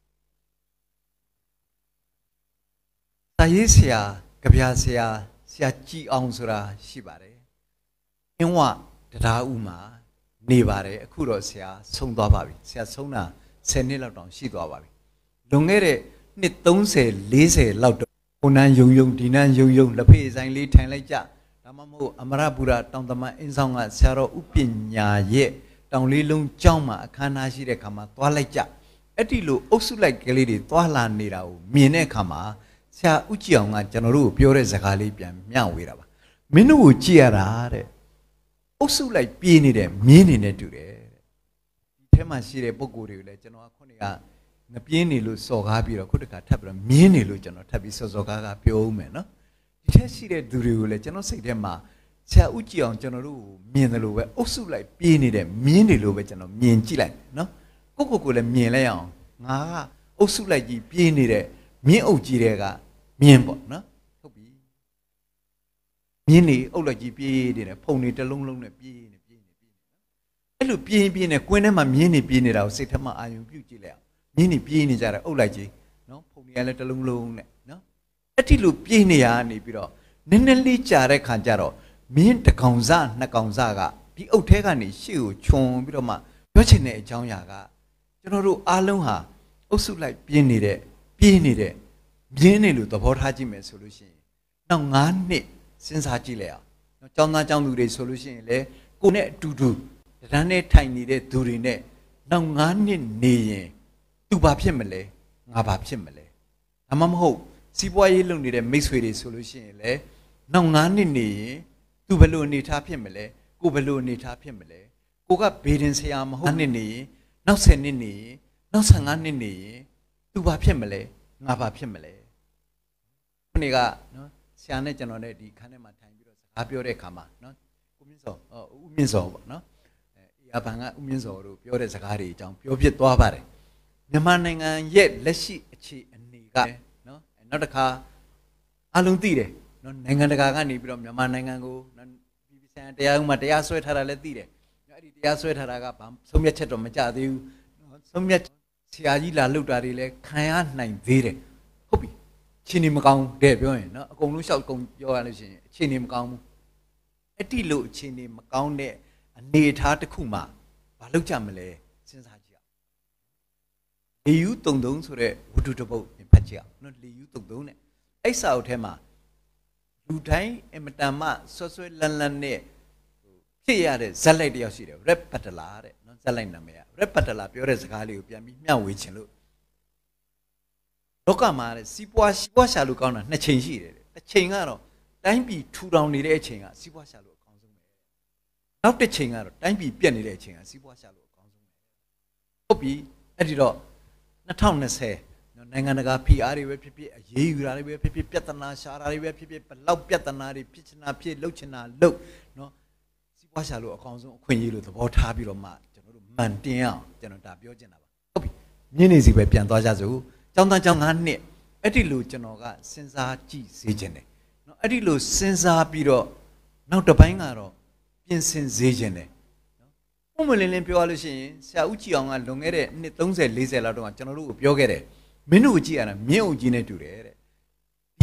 စာရေးဆရာကြပြဆရာဆရာကြည်အောင်ဆိုတာရှိပါတယ်အင်းဝတရားဥမှာနေပါတယ်အခုတော့ဆရာဆုံးသွားပါပြီဆရာဆုံးတာဆယ်နှစ်လောက်တောင်ရှိသွားပါပြီလွန်ခဲ့တဲ့နှစ်သုံးဆယ်လေးဆယ်လောက်တော့ဟိုနန်းယုံယုံဒီနန်းယုံယုံလက်ဖေးဆိုင်လေးထိုင်လိုက်ကြဒါမှမဟုတ်အမရပူရတောင်တမန်အင်းဆောင်ကဆရာတော်ဥပညာရဲ့တောင်လေးလုံးကျောင်းမှာအခမ်းအနားရှိတဲ့ခါမှာသွားလိုက်ကြအဲ့ဒီလိုအုပ်စုလိုက်ကလေးတွေသွားလာနေတာကိုမြင်တဲ့အခါမှာဆရာဥကြည်အောင်ကကျွန်တော်တို့ကိုပြောတဲ့စကားလေးပြန်မျှဝေတာပါမင်းတို့ကိုကြည့်ရတာတဲ့အုပ်စုလိုက်ပြေးနေတဲ့မြင်းနေနဲ့တူတယ်ဒီထဲမှာရှိတဲ့ပုံကိုယ်တွေကိုလည်းကျွန်တော်ကခုနကငပြင်းနေလို့စော်ကားပြီးတော့ခုတခါထပ်ပြီးတော့မြင်းနေလို့ကျွန်တော်ထပ်ပြီးစော်စော်ကားကားပြောဦးမယ်နော်ဒီထဲရှိတဲ့သူတွေကိုလည်းကျွန်တော်စိတ်ထဲမှာဆရာဥကြည်အောင်ကျွန်တော်တို့မြင်တယ်လို့ပဲအုပ်စုလိုက်ပြေးနေတဲ့မြင်းတွေလို့ပဲကျွန်တော်မြင်ကြည့်လိုက်နော်ကိုကိုကိုလည်းမြင်လိုက်အောင်ငါကအုပ်စုလိုက်ကြီးပြေးနေတဲ့မြင်းအုပ်ကြီးတွေကမြင်းပေါ့နော်ဟုတ်ပြီမြင်းနေအုပ်လိုက်ကြီးပြေးနေတယ်ဖုန်နေတလုံးလုံးနဲ့ပြေးနေပြေးနေပြေးနေအဲ့လိုပြေးပြေးနေကွင်းထဲမှာမြင်းနေပြေးနေတာကိုစိတ်ထဲမှာအာရုံပြုကြည့်လိုက်အောင်မြင်းနေပြေးနေကြတယ်အုပ်လိုက်ကြီးနော်ဖုန်နေကလည်းတလုံးလုံးနဲ့နော်အဲ့ဒီလိုပြေးနေရနေပြီးတော့နည်းနည်းလေးကြာတဲ့ခါကျတော့မင်းတကောင်စနှစ်ကောင်စကဒီအုပ်ထဲကနေရှေ့ကိုခြုံပြီးတော့မှပြောချင်တဲ့အကြောင်းအရာကကျွန်တော်တို့အားလုံးဟာအုပ်စုလိုက်ပြင်းနေတဲ့ပြေးနေတဲ့မြင်းနေလို့သဘောထားကြည့်မယ်ဆိုလို့ရှိရင်နောက်၅နှစ်စဉ်းစားကြည့်လိုက်အောင်နော်ကျောင်းသားကျောင်းသူတွေဆိုလို့ရှိရင်လေကိုနဲ့အတူတူတန်းနဲ့ထိုင်နေတဲ့သူတွေနဲ့နောက်၅နှစ်နေရင်သူဘာဖြစ်မလဲငါဘာဖြစ်မလဲဒါမှမဟုတ်စီးပွားရေးလုပ်နေတဲ့မိတ်ဆွေတွေဆိုလို့ရှိရင်လေနောက်၅နှစ်နေရင်သူဘယ်လိုအနေထားဖြစ်မလဲကိုဘယ်လိုအနေထားဖြစ်မလဲကိုကဘေးဒင်ဆရာမဟုတ်နှစ်နေရင်နောက်ဆယ်နှစ်နေရင်နောက်ဆယ်ငါးနှစ်နေရင်သူဘာဖြစ်မလဲငါဘာဖြစ်မလဲခုနေ့ကနော်ဆရာနဲ့ကျွန်တော်နဲ့ဒီခန်းထဲမှာထိုင်ပြီးတော့စကားပြောတဲ့အခါမှာနော်ကိုမြင့်စောဦးမြင့်စောပေါ့နော်အဲအဘန်ကဦးမြင့်စောတို့ပြောတဲ့စကားတွေအကြောင်းပြောပြသွားပါတယ်မြန်မာနိုင်ငံရဲ့လက်ရှိအခြေအနေကနော်နောက်တစ်ခါအလုံးသိတယ်နော်နိုင်ငံတကာကနေပြီးတော့မြန်မာနိုင်ငံကိုပြည်ပဆိုင်ရာတရားဥပဒေတရားစွဲထားတာလည်းသိတယ်အဲ့ဒီတရားစွဲထားတာကဘာဆုံးဖြတ်ချက်တော့မကြသေးဘူးဆုံးဖြတ်ဆရာကြီးလာလှုပ်တာတွေလည်းခံရနိုင်သေးတယ်ဟုတ်ပြီအခြေအနေမကောင်းတဲ့ပြောရင်နော်အကုန်လုံးရှောက်ကုန်ပြောရလို့ရှိရင်အခြေအနေမကောင်းဘူးအဲ့ဒီလိုအခြေအနေမကောင်းတဲ့အနေအထားတစ်ခုမှဘာလုပ်ကြမလဲစဉ်းစားကြည့်အောင်လေယူတုံတုံဆိုတဲ့ဝတ္ထုတစ်ပုဒ်ဖတ်ကြည့်အောင်နော်လေယူတုံတုံနဲ့အဲ့စာအုပ်ထဲမှာလူတိုင်းအမတန်မှဆွဆွဲလန်းလန်းနဲ့ဖြစ်ရတဲ့ဇက်လိုက်တယောက်ရှိတယ်ရက်ပတ်တလာတဲ့နော်ဇက်လိုက်နာမည်ကရက်ပတ်တလာပြောတဲ့စကားလေးကိုပြန်ပြီးမျှဝေခြင်းလို့လောကမှာတဲ့စီးပွားစီးပွားရှာလို့ကောင်းတာနှစ်ချိန်ရှိတယ်တစ်ချိန်ကတော့တိုင်းပြည်ထူထောင်နေတဲ့အချိန်ကစီးပွားရှာလို့အကောင်းဆုံးပဲနောက်တစ်ချိန်ကတော့တိုင်းပြည်ပြက်နေတဲ့အချိန်ကစီးပွားရှာလို့အကောင်းဆုံးပဲဟုတ်ပြီအဲ့ဒီတော့၂၀၂၀နိုင်ငံတကာဖိအားတွေပဲဖြစ်ဖြစ်အရေးယူတာတွေပဲဖြစ်ဖြစ်ပြဿနာရှာတာတွေပဲဖြစ်ဖြစ်ဘလောက်ပြဿနာတွေဖြစ်ချင်တာဖြစ်လှုပ်ချင်တာလှုပ်နော်စီးပွားရှာလို့အကောင်းဆုံးအခွင့်အရေးလို့သဘောထားပြီးတော့မှကျွန်တော်တို့မှန်တင်အောင်ကျွန်တော်ဒါပြောချင်တာပါဟုတ်ပြီမြင်းနေစီပဲပြန်သွားကြစို့ကျောင်းသားကျောင်း၅နှစ်အဲ့ဒီလိုကျွန်တော်ကစဉ်းစားကြည့်စေချင်တယ်နော်အဲ့ဒီလိုစဉ်းစားပြီးတော့နောက်တစ်ပိုင်းကတော့ပြင်ဆင်စေချင်တယ်နော်ဥမလင်းလင်းပြောရလို့ရှိရင်ဆရာဦးကြည်အောင်ကလွန်ခဲ့တဲ့နှစ်သုံးဆယ်လေးဆယ်လောက်တုန်းကကျွန်တော်တို့ကိုပြောခဲ့တယ်မင်းတို့ကြည့်ရတာမြင်းအုပ်ကြီးနဲ့တူတယ်တဲ့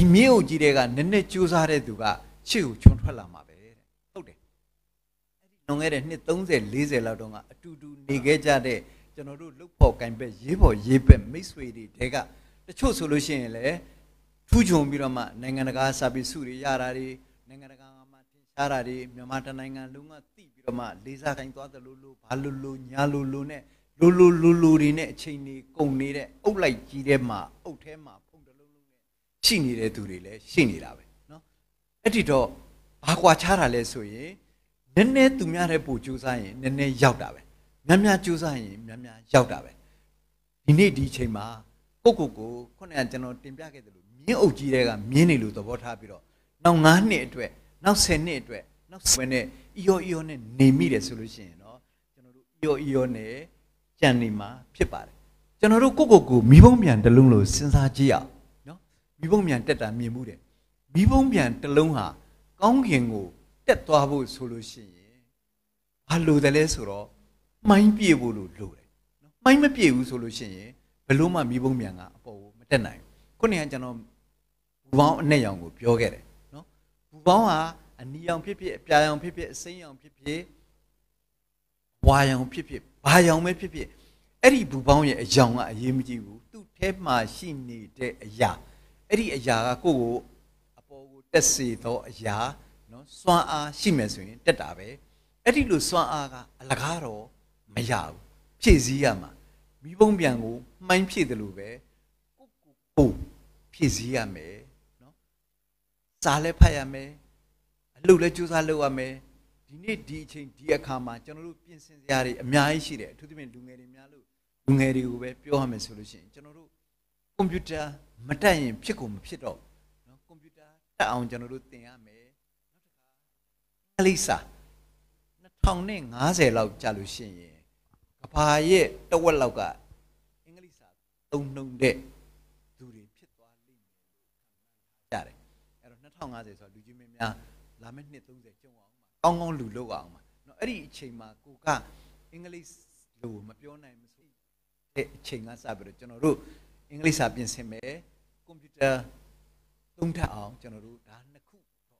မြေအုပ်ကြီးတွေကနည်းနည်းကြိုးစားတဲ့သူကရှေ့ကိုချွန်ထွက်လာမှာပဲတဲ့ဟုတ်တယ်အဲ့ဒီလွန်ခဲ့တဲ့နှစ်သုံးဆယ်လေးဆယ်လောက်တုန်းကအတူတူနေခဲ့ကြတဲ့ကျွန်တော်တို့လုတ်ဖို့ကင်ပဲရေးဖို့ရေးပက်မိတ်ဆွေတွေတဲကတချို့ဆိုလို့ရှိရင်လေထူးချွန်ပြီးတော့မှနိုင်ငံတကာစာပေစုတွေရတာတွေနိုင်ငံတကာမှာတင်ရှားတာတွေမြန်မာတနိုင်ငံလုံးကသိပြီးတော့မှလေးစားတိုင်းသွားတယ်လို့လို့ဘာလို့လို့ညာလို့လို့နဲ့လိုလိုလိုလိုတွေနဲ့အချိန်တွေကုန်နေတဲ့အုပ်လိုက်ကြီးထဲမှာအုပ်ထဲမှာဖုံတလုံးလုံးနဲ့ရှိနေတဲ့သူတွေလည်းရှိနေတာပဲเนาะအဲ့ဒီတော့ဘာကွာခြားတာလဲဆိုရင်နည်းနည်းသူများတဲ့ပို့ကြိုးစားရင်နည်းနည်းရောက်တာပဲများများကြိုးစားရင်များများရောက်တာပဲဒီနေ့ဒီအချိန်မှာကိုကိုကိုခုနကကျွန်တော်တင်ပြခဲ့တယ်လို့မြင်းအုပ်ကြီးတွေကမြင်းနေလို့သဘောထားပြီးတော့နောက်၅နှစ်အတွက်နောက်ဆယ်နှစ်အတွက်နောက်ဆယ်နဲ့အီယောအီယောနဲ့နေမိတယ်ဆိုလို့ရှိရင်เนาะကျွန်တော်တို့အီယောအီယောနဲ့ကြံနေမှာဖြစ်ပါတယ်ကျွန်တော်တို့ကိုကိုကိုမိဘုံပြန်တစ်လုံးလို့စဉ်းစားကြည့်ရအောင်နော်မိဘုံပြန်တက်တာမြင်မှုတယ်မိဘုံပြန်တစ်လုံးဟာကောင်းကင်ကိုတက်သွားဖို့ဆိုလို့ရှိရင်ဘာလို့တယ်လဲဆိုတော့မှိုင်းပြေဖို့လို့လိုတယ်နော်မှိုင်းမပြေဘူးဆိုလို့ရှိရင်ဘလို့မှမိဘုံပြန်ကအပေါ်ကိုမတက်နိုင်ဘူးခုနကကျွန်တော်ဘူပေါင်းအနဲ့ရောင်ကိုပြောခဲ့တယ်နော်ဘူပေါင်းဟာအနီရောင်ဖြစ်ဖြစ်အပြာရောင်ဖြစ်ဖြစ်အစိမ်းရောင်ဖြစ်ဖြစ်ဝါရောင်ဖြစ်ဖြစ်ဘာရောင်ပဲဖြစ်ဖြစ်အဲ့ဒီဘူပေါင်းရဲ့အရောင်ကအရေးမကြီးဘူးသူ့ထဲမှာရှိနေတဲ့အရာအဲ့ဒီအရာကကိုယ့်ကိုအပေါ်ကိုတက်စေသောအရာနော်စွမ်းအားရှိမယ်ဆိုရင်တက်တာပဲအဲ့ဒီလိုစွမ်းအားကအလကားတော့မရဘူးဖြည့်စည်းရမှာမိဘုံပြန်ကိုမှိုင်းဖြည့်တယ်လို့ပဲကိုကိုကိုဖြည့်စည်းရမယ်နော်စားလဲဖတ်ရမယ်အလုပ်လဲကြိုးစားလုပ်ရမယ်ဒီနေ့ဒီအချိန်ဒီအခါမှာကျွန်တော်တို့ပြင်ဆင်စရာတွေအများကြီးရှိတယ်အထူးသဖြင့်လူငယ်တွေများလို့လူငယ်တွေကိုပဲပြောရမယ်ဆိုလို့ရှိရင်ကျွန်တော်တို့ကွန်ပျူတာမတက်ရင်ဖြစ်ကုန်မဖြစ်တော့နော်ကွန်ပျူတာတက်အောင်ကျွန်တော်တို့သင်ရမယ်နောက်တစ်ခါအလိစာနှစ်ထောင်နဲ့ငါးဆယ်လောက်ကြာလို့ရှိရင်ကဘာရဲ့တဝက်လောက်ကအင်္ဂလိပ်စာသုံးနှုံတဲ့သူတွေဖြစ်သွားလိမ့်မယ်လို့ခံစားရတယ်အဲ့တော့နှစ်ထောင်ငါးဆယ်ဆိုတော့လူကြီးမင်းများလာမယ့်နှစ်သုံးဆယ်ကျုံအောင်ကောင်းကောင်းလူလောက်အောင်ပါเนาะအဲ့ဒီအချိန်မှာကိုကအင်္ဂလိပ်လိုမပြောနိုင်မဆိုတဲ့အချိန်ကစပြီးတော့ကျွန်တော်တို့အင်္ဂလိပ်စာပြင်ဆင်မယ်ကွန်ပျူတာသုံးထပ်အောင်ကျွန်တော်တို့ဒါနှစ်ခုတော့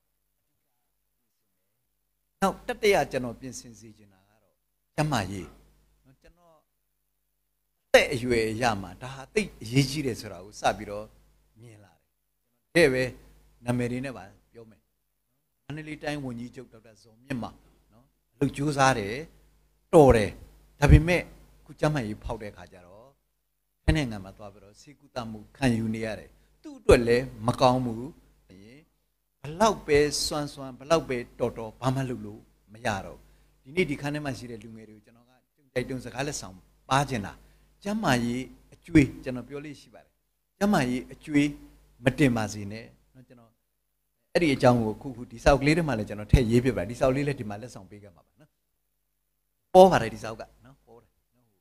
နောက်တတိယကျွန်တော်ပြင်ဆင်စီချင်တာကတော့ကျမရေးเนาะကျွန်တော်အသက်အရွယ်ရမှာဒါဟာသိအရေးကြီးတယ်ဆိုတာကိုစပြီးတော့မြင်လာတယ်ကျွန်တော်တဲ့ပဲနာမည်တွေနဲ့ပါပြောမယ်မန္တလေးတိုင်းဝန်ကြီးချုပ်ဒေါက်တာဇော်မြင့်မောင်နော်အလုပ်ကြိုးစားတယ်တော်တယ်ဒါပေမဲ့ခုကျမကြီးဖောက်တဲ့ခါကျတော့ခနဲ့ငံမှာသွားပြီးတော့စေကူတမှုခံယူနေရတယ်သူ့အတွက်လည်းမကောင်းဘူးရင်ဘလောက်ပဲစွမ်းစွမ်းဘလောက်ပဲတော်တော်ဘာမှလုပ်လို့မရတော့ဒီနေ့ဒီခန်းထဲမှာရှိတဲ့လူငယ်တွေကိုကျွန်တော်ကတိုက်တွန်းစကားလက်ဆောင်ပါချင်တာကျမကြီးအကျွေးကျွန်တော်ပြောလို့ရှိပါတယ်ကျမကြီးအကျွေးမတင်ပါစေနဲ့နော်ကျွန်တော်အဲ့ဒီအကြောင်းကိုခုခုဒီစောက်ကလေးတွေမှာလည်းကျွန်တော်ထည့်ရေးပြပါဒီစောက်လေးလည်းဒီမှာလက်ဆောင်ပေးခဲ့မှာပါနော်ပေါ်ပါတယ်ဒီစောက်ကနော်ပေါ်တယ်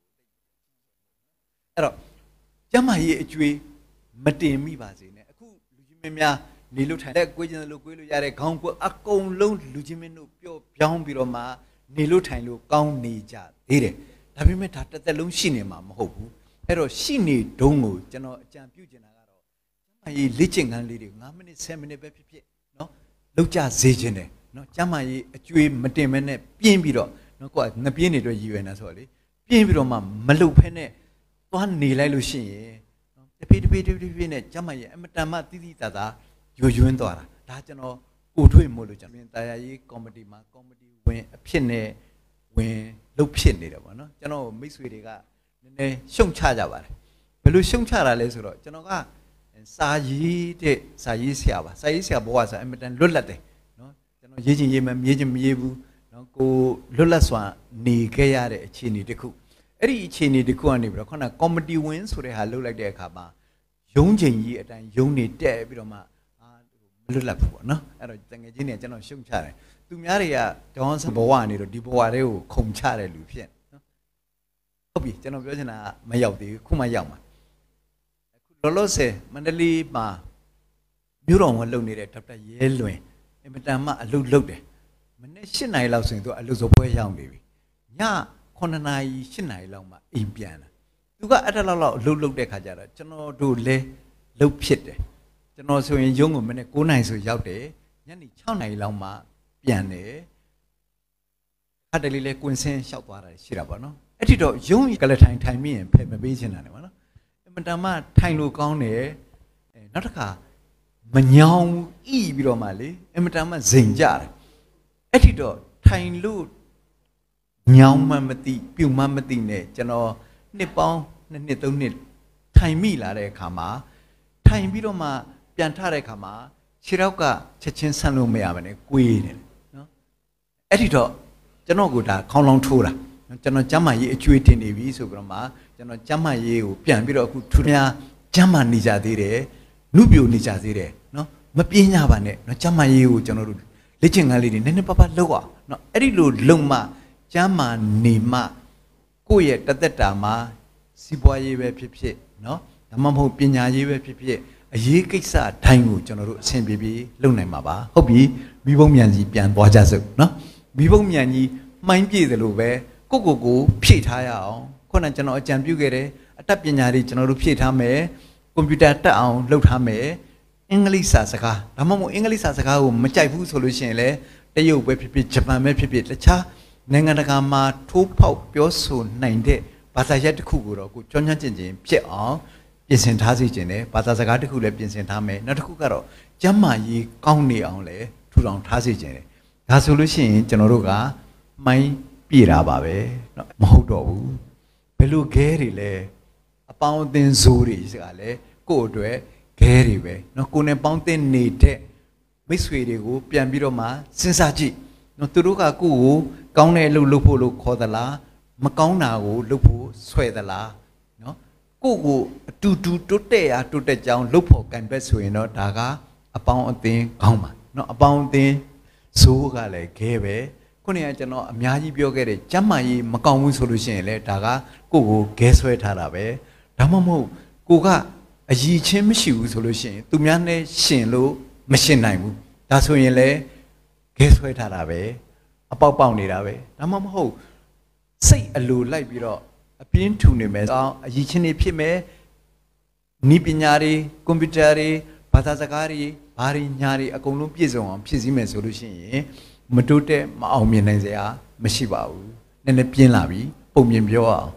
အဲ့တော့ကျမကြီးအကျွေးမတင်မိပါစေနဲ့အခုလူကြီးမင်းများနေလို့ထိုင်တဲ့ကိုယ်ကျင်လို့ကိုယ်လို့ရတဲ့ခေါင်းကိုအကုန်လုံးလူကြီးမင်းတို့ပြောပြောင်းပြီးတော့မှနေလို့ထိုင်လို့ကောင်းနေကြသေးတယ်ဒါပေမဲ့ဒါတစ်သက်လုံးရှိနေမှာမဟုတ်ဘူးအဲ့တော့ရှိနေတုံးကိုကျွန်တော်အကြံပြုချင်တာကတော့ကျမကြီးလေ့ကျင့်ခန်းလေးတွေ၅မိနစ်ဆယ်မိနစ်ပဲဖြစ်ဖြစ်နော်လောက်ကြစေခြင်းတယ်နော်ကျမကြီးအကျွေးမတင်မဲနဲ့ပြင်းပြီးတော့နော်ကိုကငပြင်းနေတော့ရည်ရွယ်နေဆိုတော့လေပြင်းပြီးတော့မှမလုတ်ဖဲနဲ့သွားနေလိုက်လို့ရှိရင်နော်တပြေးတပြေးတပြေးတပြေးနဲ့ကျမကြီးအမတန်မှတိတိတသာယွယွန်းသွားတာဒါကျွန်တော်ကိုထွေးမို့လို့ကျွန်တော်တာယာရေးကောမဒီမှာကောမဒီဝင်အဖြစ်နဲ့ဝင်လုတ်ဖြစ်နေတယ်ပေါ့နော်ကျွန်တော်မိတ်ဆွေတွေကနည်းနည်းရှုံချကြပါတယ်ဘယ်လိုရှုံချတာလဲဆိုတော့ကျွန်တော်ကစာရေးတဲ့စာရေးဆရာပါစာရေးဆရာဘဝဆိုအမတန်လွတ်လပ်တယ်နော်ကျွန်တော်ရေးချင်ရေးမရေးချင်မရေးဘူးနော်ကိုလွတ်လပ်စွာနေခဲ့ရတဲ့အခြေအနေတစ်ခုအဲ့ဒီအခြေအနေတစ်ခုကနေပြီးတော့ခုနကောမဒီဝင်ဆိုတဲ့ဟာလုပ်လိုက်တဲ့အခါမှာယုံချိန်ကြီးအတိုင်းယုံနေတက်ပြီးတော့မှအာမလွတ်လပ်ဘူးပေါ့နော်အဲ့တော့တငယ်ချင်းတွေကကျွန်တော်ရှုံချတယ်သူများတွေကဒေါင်းဆန်ဘဝနေတော့ဒီဘဝတွေကိုခုံချတဲ့လူဖြစ်နော်ဟုတ်ပြီကျွန်တော်ပြောချင်တာမရောက်သေးဘူးခုမှရောက်မှာလောလောဆယ်မန္တလေးမှာမြို့တော်ဝင်လုံနေတဲ့ဒေါက်တာရဲလွင်အင်မတန်မှအလုပ်လုပ်တယ်မနေ့၈နာရီလောက်ဆိုရင်သူအလုပ်စပွဲရောက်နေပြီညခုနှစ်နာရီ၈နာရီလောက်မှအိမ်ပြန်လာသူကအဲ့ဒါလောက်လောက်အလုပ်လုပ်တဲ့ခါကျတော့ကျွန်တော်တို့လဲလှုပ်ဖြစ်တယ်ကျွန်တော်ဆိုရင်ရုံးကိုမနေ့၉နိုင်ဆိုရောက်တယ်ညနေ၆နိုင်လောက်မှပြန်တယ်အဲ့တလေးလေးကွင်းစင်းလျှောက်သွားတာရှိတာပေါ့နော်အဲ့ဒီတော့ရုံးကလည်းထိုင်ထိုင်မိရင်ဖယ်မပေးချင်တာလေပေါ့နော်အမှန်တမ်းထိုင်လို့ကောင်းတယ်နောက်တစ်ခါမညောင်ဤပြီးတော့မှလေအမှန်တမ်းဇိမ်ကြတယ်အဲ့ဒီတော့ထိုင်လို့ညောင်မှမသိပြုံမှမသိနဲ့ကျွန်တော်နှစ်ပေါင်းနှစ်နှစ်သုံးနှစ်ထိုင်မိလာတဲ့အခါမှာထိုင်ပြီးတော့မှပြန်ထတဲ့အခါမှာခြေထောက်ကချက်ချင်းဆန့်လို့မရပါနဲ့ကွေးတယ်နော်အဲ့ဒီတော့ကျွန်တော်ကဒါခေါင်းလောင်းထိုးတာကျွန်တော်ကျမ်းမာရေးအကျွေးတင်နေပြီဆိုပြီးတော့မှကျွန်တော်ကျမ်းမာရေးကိုပြန်ပြီးတော့အခုထူးများကျမ်းမာနေကြသေးတယ်နုပြိုနေကြသေးတယ်နော်မပြင်းကြပါနဲ့နော်ကျမ်းမာရေးကိုကျွန်တော်တို့လေ့ကျင့်ခန်းလေးတွေနည်းနည်းပါးပါးလုပ်အောင်နော်အဲ့ဒီလိုလုံမှကျမ်းမာနေမှကိုယ့်ရဲ့တသက်တာမှာစီးပွားရေးပဲဖြစ်ဖြစ်နော်ဒါမှမဟုတ်ပညာရေးပဲဖြစ်ဖြစ်အရေးကိစ္စတိုင်းကိုကျွန်တော်တို့အဆင်ပြေပြေလုပ်နိုင်မှာပါဟုတ်ပြီမိဘုံမြန်ကြီးပြန်သွားကြစို့နော်မိဘုံမြန်ကြီးမှိုင်းပြည့်တယ်လို့ပဲကိုကိုကိုဖြည့်ထားရအောင်ခုနကကျွန်တော်အကြံပြုခဲ့တယ်အတတ်ပညာတွေကျွန်တော်တို့ဖြည့်ထားမယ်ကွန်ပျူတာတက်အောင်လုပ်ထားမယ်အင်္ဂလိပ်စာစကားဒါမှမဟုတ်အင်္ဂလိပ်စာစကားကိုမကြိုက်ဘူးဆိုလို့ရှိရင်လည်းတရုတ်ပဲဖြစ်ဖြစ်ဂျပန်ပဲဖြစ်ဖြစ်တခြားနိုင်ငံတကာမှာထိုးဖောက်ပြောဆိုနိုင်တဲ့ဘာသာရပ်တစ်ခုကိုတော့ကိုကျွမ်းကျင်ကျင်ဖြစ်အောင်ပြင်ဆင်ထားစီခြင်းနဲ့ဘာသာစကားတစ်ခုလည်းပြင်ဆင်ထားမယ်နောက်တစ်ခုကတော့ကျမ်းမာရေးကောင်းနေအောင်လည်းထူထောင်ထားစီခြင်းတယ်ဒါဆိုလို့ရှိရင်ကျွန်တော်တို့ကမှိုင်းပြေတာပါပဲเนาะမဟုတ်တော့ဘူးဘယ်လိုခဲတွေလဲအပေါင်းအသင်းဇိုးတွေကလည်းကိုယ့်အတွက်ခဲတွေပဲเนาะကိုယ်နဲ့ပေါင်းသင်းနေတဲ့မိတ်ဆွေတွေကိုပြန်ပြီးတော့မှစဉ်းစားကြည့်เนาะသူတို့ကကိုယ့်ကိုကောင်းတဲ့အလုပ်လုပ်ဖို့လို့ခေါ်သလားမကောင်းတာကိုလုပ်ဖို့ဆွဲသလားเนาะကိုယ့်ကိုအတူတူတိုးတက်ရာတိုးတက်ကြောင်းလုပ်ဖို့ကံပဲဆိုရင်တော့ဒါကအပေါင်းအသင်းကောင်းပါเนาะအပေါင်းအသင်းဇိုးကလည်းခဲပဲခုနကကျွန်တော်အများကြီးပြောခဲ့တဲ့ကျမ်းမာရေးမကောင်းဘူးဆိုလို့ရှိရင်လည်းဒါကကိုယ့်ကိုခဲဆွဲထားတာပဲဒါမှမဟုတ်ကိုကအရည်ချင်းမရှိဘူးဆိုလို့ရှိရင်သူများနဲ့ရှင်လို့မရှင်နိုင်ဘူးဒါဆိုရင်လည်းခဲဆွဲထားတာပဲအပေါက်ပေါက်နေတာပဲဒါမှမဟုတ်စိတ်အလိုလိုက်ပြီးတော့အပြင်းထူနေမယ်အောင်အရည်ချင်းတွေဖြစ်မယ်ဤပညာတွေကွန်ပျူတာတွေဘာသာစကားတွေဘာတွေညာတွေအကုန်လုံးပြည့်စုံအောင်ဖြည့်ဆည်းမယ်ဆိုလို့ရှိရင်မတိုးတက်မအောင်မြင်နိုင်စရာမရှိပါဘူးနည်းနည်းပြင်းလာပြီပုံမြင်ပြောအောင်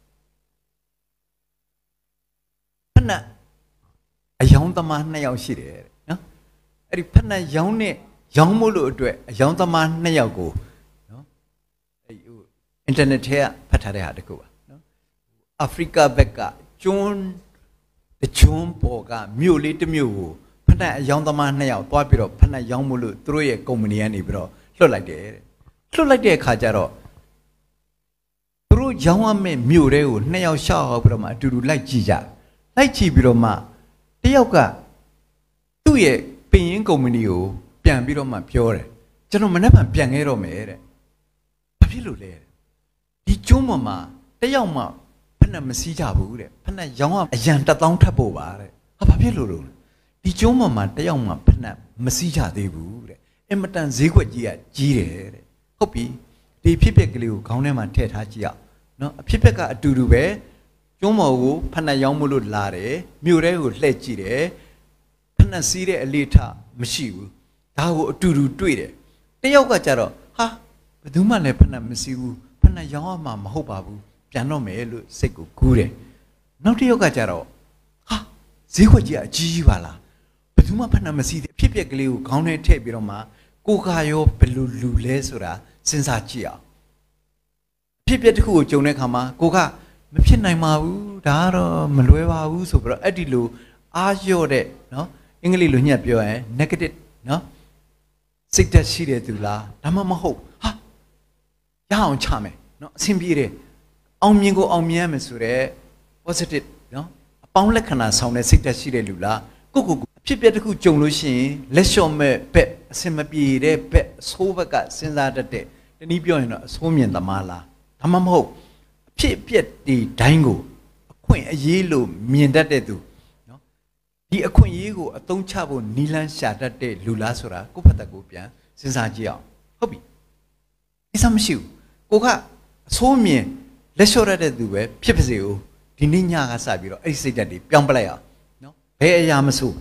ဖက်နက်အယောင်သမားနှစ်ယောက်ရှိတယ်နော်အဲ့ဒီဖက်နက်ရောင်းနဲ့ရောင်းမို့လို့အတွက်အယောင်သမားနှစ်ယောက်ကိုနော်အဲ့ဟိုအင်တာနက်ထဲကဖတ်ထားတဲ့ဟာတကူပါနော်အာဖရိကဘက်ကကျွန်းတကျွန်းပေါ်ကမြို့လေးတစ်မြို့ကိုဖက်နက်အယောင်သမားနှစ်ယောက်သွားပြီးတော့ဖက်နက်ရောင်းမို့လို့သူတို့ရဲ့ကုမ္ပဏီကနေပြီးတော့လွှတ်လိုက်တယ်တဲ့လွှတ်လိုက်တဲ့အခါကျတော့သူတို့ရောင်းရမယ့်မြို့တွေကိုနှစ်ယောက်ရှောက်ပြီးတော့မှအတူတူလိုက်ကြည့်ကြလိုက်ကြည့်ပြီးတော့မှတယောက်ကသူ့ရဲ့ပင်ရင်းကုမ္ပဏီကိုပြန်ပြီးတော့မှပြောတယ်ကျွန်တော်မနေ့ကပြန်ခဲ့တော့မယ်တဲ့ဘာဖြစ်လို့လဲဒီကျွန်းပေါ်မှာတယောက်မှဖက်နက်မစည်းကြဘူးတဲ့ဖက်နက်ရောင်းရအရန်တစ်သောင်းထပ်ဖို့ပါတဲ့ဟာဘာဖြစ်လို့လို့ဒီကျွန်းပေါ်မှာတယောက်မှဖက်နက်မစည်းကြသေးဘူးတဲ့အင်မတန်ဈေးကွက်ကြီးကကြီးတယ်တဲ့ဟုတ်ပြီဒီဖြစ်ပျက်ကလေးကိုခေါင်းထဲမှာထည့်ထားကြည့်အောင်နော်အဖြစ်ပျက်ကအတူတူပဲကျွန်းပေါ်ကိုဖက်နက်ရောင်းမလို့လာတယ်မြို့ထဲကိုလှည့်ကြည့်တယ်ဖက်နက်စီးတဲ့အလေးထမရှိဘူးဒါကိုအတူတူတွေ့တယ်တယောက်ကကြတော့ဟာဘယ်သူမှလည်းဖက်နက်မစီးဘူးဖက်နက်ရောင်းရမှာမဟုတ်ပါဘူးပြန်တော့မယ်လို့စိတ်ကိုကူးတယ်နောက်တစ်ယောက်ကကြတော့ဟာဈေးခွက်ကြီးကအကြီးကြီးပါလားဘယ်သူမှဖက်နက်မစီးတဲ့အဖြစ်ပျက်ကလေးကိုခေါင်းထဲထည့်ပြီးတော့မှကိုကရောဘယ်လိုလူလဲဆိုတာစဉ်းစားကြည့်အောင်အဖြစ်ပျက်တစ်ခုကိုကြုံတဲ့အခါမှာကိုကမဖြစ်နိုင်ပါဘူးဒါကတော့မလွယ်ပါဘူးဆိုပြီးတော့အဲ့ဒီလိုအားလျော့တဲ့နော်အင်္ဂလိပ်လိုညက်ပြောရင် negative နော်စိတ်သက်ရှိတဲ့သူလားဒါမှမဟုတ်ဟာရအောင်ချမယ်နော်အဆင်ပြေတယ်အောင်မြင်ကိုအောင်မြင်ရမယ်ဆိုတော့ positive နော်အပေါင်းလက္ခဏာဆောင်တဲ့စိတ်သက်ရှိတဲ့လူလားကိုကိုအဖြစ်ပြက်တစ်ခုကြုံလို့ရှိရင်လက်လျှော့မဲ့ဘက်အဆင်မပြေတဲ့ဘက်အဆိုးဘက်ကစဉ်းစားတတ်တဲ့တနည်းပြောရင်တော့အဆိုးမြင်သမားလားဒါမှမဟုတ်အဖြစ်ပြက်ဒီတိုင်းကိုအခွင့်အရေးလို့မြင်တတ်တဲ့သူနော်ဒီအခွင့်အရေးကိုအသုံးချဖို့နီလန်းရှာတတ်တဲ့လူလားဆိုတာကိုယ့်ဘက်သက်ကိုပြန်စဉ်းစားကြည့်အောင်ဟုတ်ပြီအဆမရှိဘူးကိုကအဆိုးမြင်လက်လျှော့တတ်တဲ့သူပဲဖြစ်ပါစေဦးဒီနေ့ညကစပြီးတော့အဲ့ဒီစိတ်ဓာတ်တွေပြောင်းပလိုက်အောင်နော်ဘယ်အရာမဆို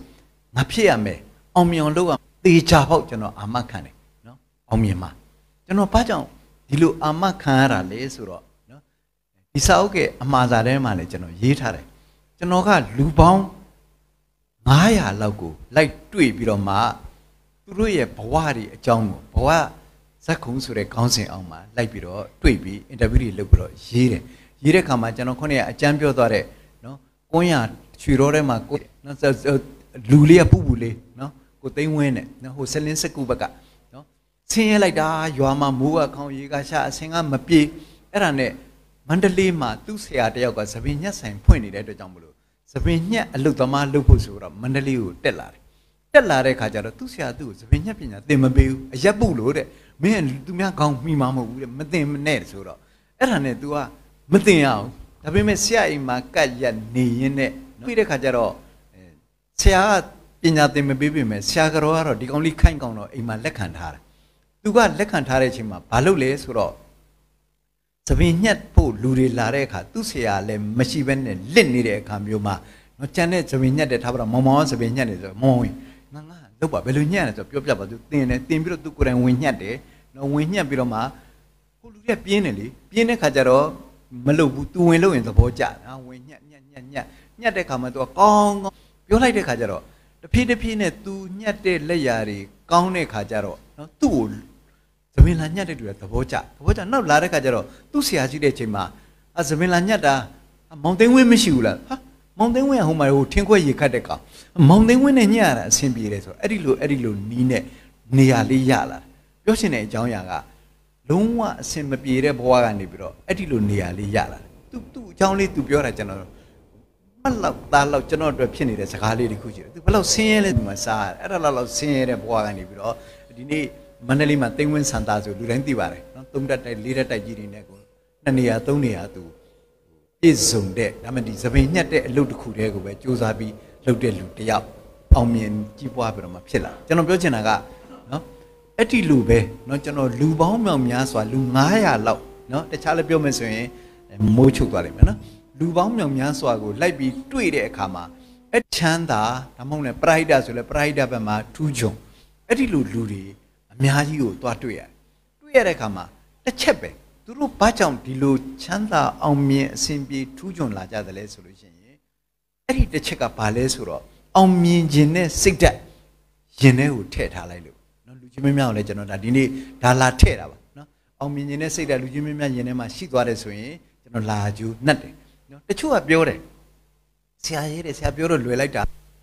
ငါဖြစ်ရမယ်အောင်မြင်အောင်လုပ်ရတေချာဖို့ကျွန်တော်အာမခံတယ်နော်အောင်မြင်မှာကျွန်တော်ဘာကြောင့်ဒီလိုအာမခံရတာလဲဆိုတော့နော်ဒီစာအုပ်ကအမှားစာထဲမှာလည်းကျွန်တော်ရေးထားတယ်ကျွန်တော်ကလူပေါင်းငါးရာလောက်ကိုလိုက်တွေ့ပြီးတော့မှသူတို့ရဲ့ဘဝတွေအကြောင်းကိုဘဝဇက်ခုံဆိုတဲ့ခေါင်းစဉ်အောင်မှာလိုက်ပြီးတော့တွေ့ပြီးအင်တာဗျူးတွေလုပ်ပြီးတော့ရေးတယ်ရေးတဲ့ခါမှာကျွန်တော်ခုနကအကြမ်းပြောသွားတဲ့နော်ကွန်းရချွေတော်ထဲမှာကိုနော်လူလေးကပူပူလေးနော်ကိုသိန်းဝင်းနဲ့နော်ဟိုဆလင်းစကူဘက်ကနော်ဆင်းရဲလိုက်တာရွာမှာမိုးကခေါင်းရေကရှာအဆင်းကမပြေအဲ့ဒါနဲ့မန္တလေးမှာသူ့ဆရာတယောက်ကသပင်ညက်ဆိုင်ဖွင့်နေတဲ့အတွက်ကြောင့်မလို့သပင်ညက်အလုတ်သမားလုပ်ဖို့ဆိုတော့မန္တလေးကိုတက်လာတယ်တက်လာတဲ့ခါကျတော့သူ့ဆရာသူ့ကိုသပင်ညက်ပညာသင်မပေးဘူးအရက်ပုတ်လို့တဲ့မင်းသူများခေါင်းမိမှာမဟုတ်ဘူးတဲ့မသင်နဲ့ဆိုတော့အဲ့ဒါနဲ့ तू ကမသင်ရအောင်ဒါပေမဲ့ဆရာအိမ်မှာကတ်ရက်နေရင်းနဲ့ပြီးတဲ့ခါကျတော့ဆရာကပညာသင်မပေးပေမဲ့ဆရာကတော့ကတော့ဒီကောင်လေးခိုင်းကောင်တော့အိမ်မှာလက်ခံထားတယ်သူကလက်ခံထားတဲ့အချိန်မှာဘာလုပ်လဲဆိုတော့သပင်ညက်ဖို့လူတွေလာတဲ့အခါသူ့ဆရာလည်းမရှိဘဲနဲ့လစ်နေတဲ့အခါမျိုးမှာနော်ကြံတဲ့သပင်ညက်တဲ့ထားပါတော့မောင်မောင်သပင်ညက်နေဆိုမောင်ဝင်ငါငါလောက်ပါဘယ်လိုညက်လဲဆိုပြောပြပါသူတင်တယ်တင်ပြီးတော့သူကိုယ်တိုင်ဝင်ညက်တယ်နော်ဝင်ညက်ပြီးတော့မှဟိုလူတွေကပြင်းတယ်လေပြင်းတဲ့ခါကျတော့မလုပ်ဘူးသူဝင်လို့ရင်သဘောကျတာဝင်ညက်ညက်ညက်ညက်ညက်တဲ့ခါမှာသူကကောင်းကောင်းပြောလိုက်တဲ့ခါကျတော့တဖြည်းတဖြည်းနဲ့သူညက်တဲ့လက်ရာတွေကောင်းတဲ့ခါကျတော့နော်သူ့ကိုသပင်လာညက်တဲ့တူသဘောကျသဘောကျနောက်လာတဲ့ခါကျတော့သူ့ဆရာရှိတဲ့အချိန်မှာအသပင်လာညက်တာမောင်သိန်းဝင်းမရှိဘူးလားဟာမောင်သိန်းဝင်းကဟိုမှာဟိုထင်းခွက်ရေခတ်တဲ့ကောင်မောင်သိန်းဝင်းနဲ့ညက်ရတာအဆင်ပြေတယ်ဆိုတော့အဲ့ဒီလိုအဲ့ဒီလိုနီးနဲ့နေရာလေးရလာပြောရှင်တဲ့အကြောင်းအရာကလုံးဝအဆင်မပြေတဲ့ဘဝကနေပြီးတော့အဲ့ဒီလိုနေရာလေးရလာသူသူ့အကြောင်းလေးသူပြောတာကျွန်တော်မလောက်သားလောက်ကျွန်တော်တို့ဖြစ်နေတဲ့စကားလေးတခုရှိတယ်သူဘယ်လောက်ဆင်းရဲလဲဒီမှာစားရတယ်အဲ့ဒါလောက်လောက်ဆင်းရဲတဲ့ဘဝကနေပြီးတော့ဒီနေ့မန္တလေးမှာသိန်းဝင်းစံသားဆိုလူတိုင်းသိပါတယ်နော်သုံးတက်တိုက်လေးတက်တိုက်ကြီးတွေနဲ့ကိုနှစ်နေရာသုံးနေရာသူပြည့်စုံတဲ့ဒါမှမဟုတ်ဒီသပင်ညက်တဲ့အလုပ်တစ်ခုတည်းကိုပဲစူးစမ်းပြီးလုပ်တဲ့လူတယောက်အောင်မြင်ကြီးပွားပြီးတော့မှဖြစ်လာကျွန်တော်ပြောချင်တာကနော်အဲ့ဒီလူပဲเนาะကျွန်တော်လူပေါင်းမြောက်များစွာလူငါးရာလောက်เนาะတခြားလည်းပြောမယ်ဆိုရင်မိုးချုပ်သွားလိမ့်မယ်เนาะလူပေါင်းမြောက်များစွာကိုလိုက်ပြီးတွေ့တဲ့အခါမှာအချမ်းသာဒါမှမဟုတ်လည်းပရိုက်တာဆိုလည်းပရိုက်တာဘက်မှာထူးချွန်အဲ့ဒီလူလူတွေအများကြီးကိုသွားတွေ့ရတယ်တွေ့ရတဲ့အခါမှာတစ်ချက်ပဲသူတို့ဘာကြောင့်ဒီလိုချမ်းသာအောင်မြင်အဆင်ပြေထူးချွန်လာကြတယ်လဲဆိုလို့ရှိရင်အဲ့ဒီတစ်ချက်ကဘာလဲဆိုတော့အောင်မြင်ခြင်းနဲ့စိတ်ဓာတ်ရင်ထဲကိုထည့်ထားလိုက်လို့လူကြီးမင်းများကိုလည်းကျွန်တော်ဒါဒီနေ့ဒါလာထည့်တာပါနော်အောင်မြင်ခြင်းနဲ့စိတ်ဓာတ်လူကြီးမင်းများရင်ထဲမှာရှိသွားတယ်ဆိုရင်ကျွန်တော်လာကြူနှက်တယ်နော်တချို့ကပြောတယ်ဆရာရေးတယ်ဆရာပြောတော့လွယ်လိုက်တာ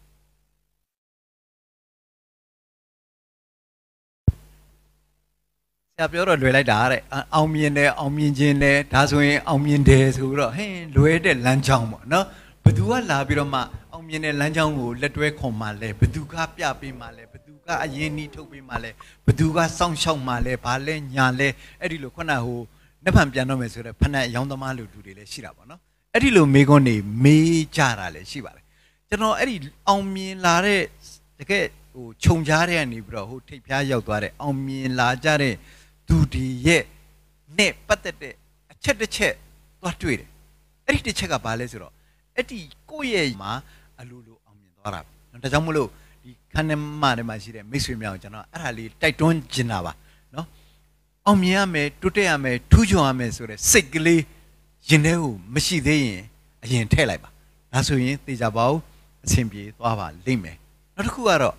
ဆရာပြောတော့လွယ်လိုက်တာတဲ့အောင်မြင်တယ်အောင်မြင်ခြင်းတယ်ဒါဆိုရင်အောင်မြင်တယ်ဆိုတော့ဟင်းလွယ်တဲ့လမ်းကြောင်းပေါ့နော်ဘသူကလာပြီးတော့မှအောင်မြင်တဲ့လမ်းကြောင်းကိုလက်တွဲခွန်မှလဲဘသူကပြပေးမှလဲဘသူကအရင်နီးထုတ်ပေးမှလဲဘသူကစောင့်ရှောက်မှလဲဘာလဲညာလဲအဲ့ဒီလိုခုနဟိုနှစ်ဖန်ပြန်တော့မယ်ဆိုတော့ဖဏရောင်းသမားလူလူတွေလည်းရှိတာပေါ့နော်အဲ့ဒီလိုမေးခွန်းနေမေးကြတာလည်းရှိပါတယ်ကျွန်တော်အဲ့ဒီအောင်မြင်လာတဲ့တကယ်ဟိုခြုံကြားတဲ့ကနေပြီးတော့ဟိုထိပ်ဖျားရောက်သွားတဲ့အောင်မြင်လာကြတဲ့သူဒီရဲ့နဲ့ပတ်သက်တဲ့အချက်တစ်ချက်သွားတွေ့တယ်အဲ့ဒီတစ်ချက်ကဘာလဲဆိုတော့အဲ့ဒီကိုယ့်ရဲ့မှာအလိုလိုအောင်မြင်သွားတာနော်ဒါကြောင့်မလို့ဒီခန်းထဲမှာထဲမှာရှိတဲ့မိတ်ဆွေများကိုကျွန်တော်အဲ့ဒါလေးတိုက်တွန်းချင်တာပါနော်အောင်မြင်ရမယ်တိုးတက်ရမယ်ထူးချွန်ရမယ်ဆိုတဲ့စိတ်ကလေးရင်ထဲကိုမရှိသေးရင်အရင်ထည့်လိုက်ပါဒါဆိုရင်သေချာပါဦးအဆင်ပြေသွားပါလိမ့်မယ်နောက်တစ်ခုကတော့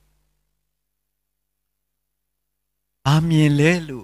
အာမြင်လဲလို့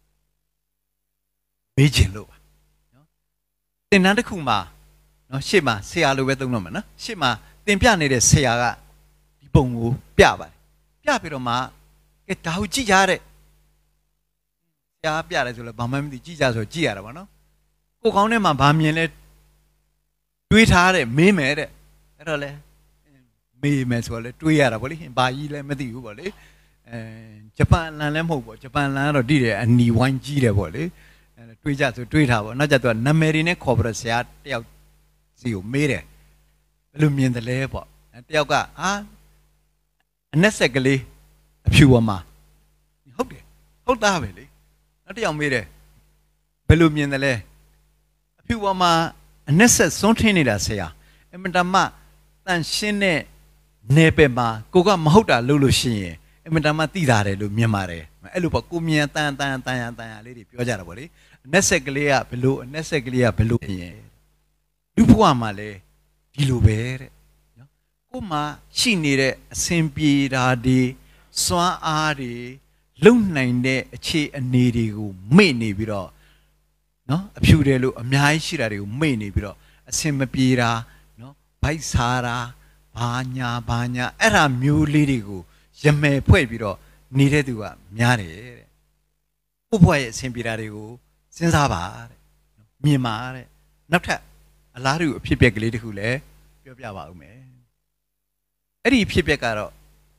မေးချင်လို့ပါနော်သင်တန်းတစ်ခုမှာနော်ရှေ့မှာဆရာလိုပဲသုံးတော့မှာနော်ရှေ့မှာသင်ပြနေတဲ့ဆရာကဒီပုံကိုပြပါတယ်ပြပြီးတော့မှကဲဒါကိုကြည့်ကြတဲ့ဆရာပြတယ်ဆိုလည်းဘာမှမသိကြည့်ကြဆိုကြည့်ရတာပါနော်ကိုကောင်းထဲမှာဘာမြင်လဲတွေးထားတဲ့မင်းမယ်တဲ့အဲ့တော့လေမေးမယ်ဆိုတော့လေတွေးရတာဗောလေဘာကြီးလဲမသိဘူးဗောလေအဲဂျပန်လန်လည်းမဟုတ်ဗောဂျပန်လန်ကတော့တည်တယ်အနီဝိုင်းကြီးတယ်ဗောလေအဲတွေးကြဆိုတွေးထားဗောနောက်ကျတော့နာမည်တွေနဲ့ခေါ်ပြီးတော့ဆရာတယောက်စီကိုမေးတယ်ဘယ်လိုမြင်တယ်လဲပေါ့တယောက်ကဟာအနက်ဆက်ကလေးအဖြူပေါ်မှာဟုတ်တယ်ဟုတ်သားပဲလေနောက်တစ်ယောက်မေးတယ်ဘယ်လိုမြင်တယ်လဲအဖြူပေါ်မှာအနက်ဆက်စွန်းထင်းနေတာဆရာအမတမတန်ရှင်းတဲ့နေပယ်မှာကိုကမဟုတ်တာလုပ်လို့ရှိရင်အမတန်မှတိတာတယ်လို့မြင်ပါတယ်အဲ့လိုပေါ့ကိုမြင်တန်တန်တန်ရတန်ရလေးတွေပြောကြတာပေါ့လေအနက်ဆက်ကလေးကဘလို့အနက်ဆက်ကလေးကဘလို့ရင်လူဘဝမှာလဲဒီလိုပဲတဲ့နော်ကိုမှရှိနေတဲ့အစဉ်ပြေတာတွေစွမ်းအားတွေလုံနိုင်တဲ့အခြေအနေတွေကိုမေ့နေပြီးတော့နော်အဖြူတယ်လို့အများကြီးရှိတာတွေကိုမေ့နေပြီးတော့အစဉ်မပြေတာနော်ဗိုက်စားတာဘာညာဘာညာအဲ့ဒါမျိုးလေးတွေကိုရမယ်ဖွဲ့ပြီးတော့နေတဲ့သူကများတယ်တဲ့ကိုဘွားရဲ့အစဉ်ပြေတာတွေကိုစဉ်းစားပါတဲ့မြင်ပါတဲ့နောက်ထပ်အလားတူအဖြစ်အပျက်ကလေးတစ်ခုလည်းပြောပြပါဦးမယ်အဲ့ဒီအဖြစ်အပျက်ကတော့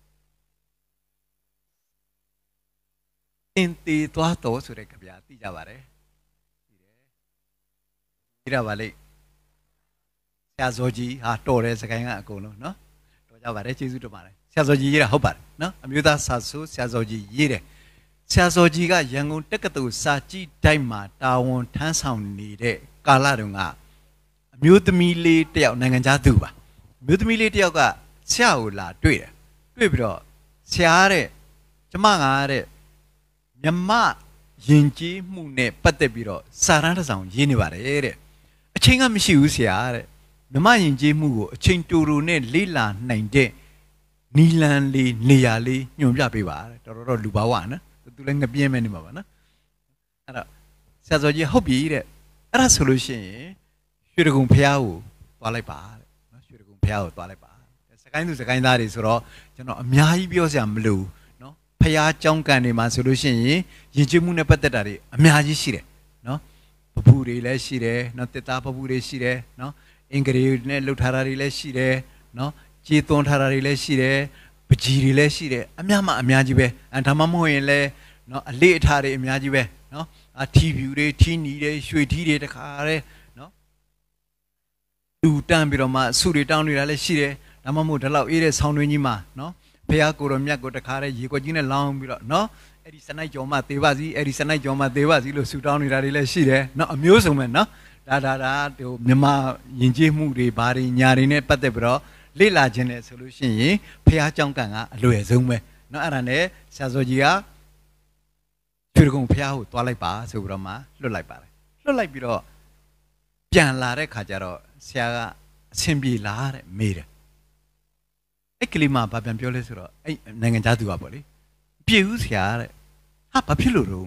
အင်တီသွားတော်ဆိုတဲ့ကြပြသိကြပါတယ်သိတယ်သိရပါလိမ့်ဆရာဇော်ကြီးဟာတော်တယ်စကိုင်းကအကုန်လုံးနော်တော်ကြပါတယ်ကျေးဇူးတင်ပါတယ်ဆရာဇော်ကြီးရေးတာဟုတ်ပါတယ်နော်အမျိုးသားစာဆိုးဆရာဇော်ကြီးရေးတယ်ဆရာဇော်ကြီးကရန်ကုန်တက္ကသိုလ်စာကြည့်တိုက်မှာတာဝန်ထမ်းဆောင်နေတဲ့ကာလတုန်းကအမျိုးသမီးလေးတယောက်နိုင်ငံခြားသူပါအမျိုးသမီးလေးတယောက်ကဆရာကိုလာတွေ့တယ်တွေ့ပြီးတော့ဆရာတဲ့ကျမကတဲ့မြမယဉ်ကျေးမှုနဲ့ပတ်သက်ပြီးတော့စာရန်တစ်စောင်ရေးနေပါတယ်တဲ့အချိန်ကမရှိဘူးဆရာတဲ့မြမယဉ်ကျေးမှုကိုအချိန်တူတူနဲ့လေ့လာနိုင်တဲ့နီလန်လေးနေရာလေးညွှန်ပြပေးပါတဲ့တော်တော်လူပါဝါနော်သူလည်းငပြင်းမဲနေမှာပါနော်အဲ့တော့ဆရာဇော်ကြီးဟုတ်ပြီတဲ့အဲ့ဒါဆိုလို့ရှိရင်ရွှေတကုံဖះကိုသွားလိုက်ပါတဲ့နော်ရွှေတကုံဖះကိုသွားလိုက်ပါစကိုင်းသူစကိုင်းသားတွေဆိုတော့ကျွန်တော်အများကြီးပြောစရာမလိုနော်ဖះကြောင်းကန်တွေမှာဆိုလို့ရှိရင်ယဉ်ကျေးမှုနဲ့ပတ်သက်တာတွေအများကြီးရှိတယ်နော်ပပူတွေလည်းရှိတယ်နော်တစ်သားပပူတွေရှိတယ်နော်အင်္ဂရိနဲ့လှုပ်ထားတာတွေလည်းရှိတယ်နော်ကြေးသွန်းထားတာတွေလည်းရှိတယ်ပကြီးတွေလည်းရှိတယ်အများမှအများကြီးပဲအဲဒါမှမဟုတ်ရင်လည်းနော်အလေးအထားတွေအများကြီးပဲနော်အထီဖြူတွေထီနီတွေရွှေထီတွေတခါတည်းနော်လူတန်းပြီးတော့မှဆူတွေတောင်းနေတာလည်းရှိတယ်ဒါမှမဟုတ်ဒီလောက်အေးတဲ့ဆောင်းတွင်းကြီးမှာနော်ဖះကိုရောမြတ်ကိုတခါတည်းရေကွက်ကြီးနဲ့လောင်းပြီးတော့နော်အဲ့ဒီစနိုက်ကြော်မှသေပါစီအဲ့ဒီစနိုက်ကြော်မှသေပါစီလို့ဆူတောင်းနေတာတွေလည်းရှိတယ်နော်အမျိုးစုံပဲနော်ဒါဒါဒါဟိုမြန်မာယဉ်ကျေးမှုတွေဘာတွေညာတွေနဲ့ပတ်သက်ပြီးတော့လေ့လာခြင်းနဲ့ဆိုလို့ရှိရင်ဖះเจ้าကန်ကအလွယ်ဆုံးပဲเนาะအဲ့ဒါနဲ့ဆရာဇော်ကြီးကရွှေကုံဖះကိုသွားလိုက်ပါဆိုပြီးတော့မှလွတ်လိုက်ပါတယ်လွတ်လိုက်ပြီးတော့ပြန်လာတဲ့ခါကျတော့ဆရာကအဆင်ပြေလားတဲ့မေးတယ်အဲ့ကလေးမဘာပြန်ပြောလဲဆိုတော့အဲ့နိုင်ငံသားသူကပေါ့လေပြေဦးဆရာတဲ့ဟာဘာဖြစ်လို့တော့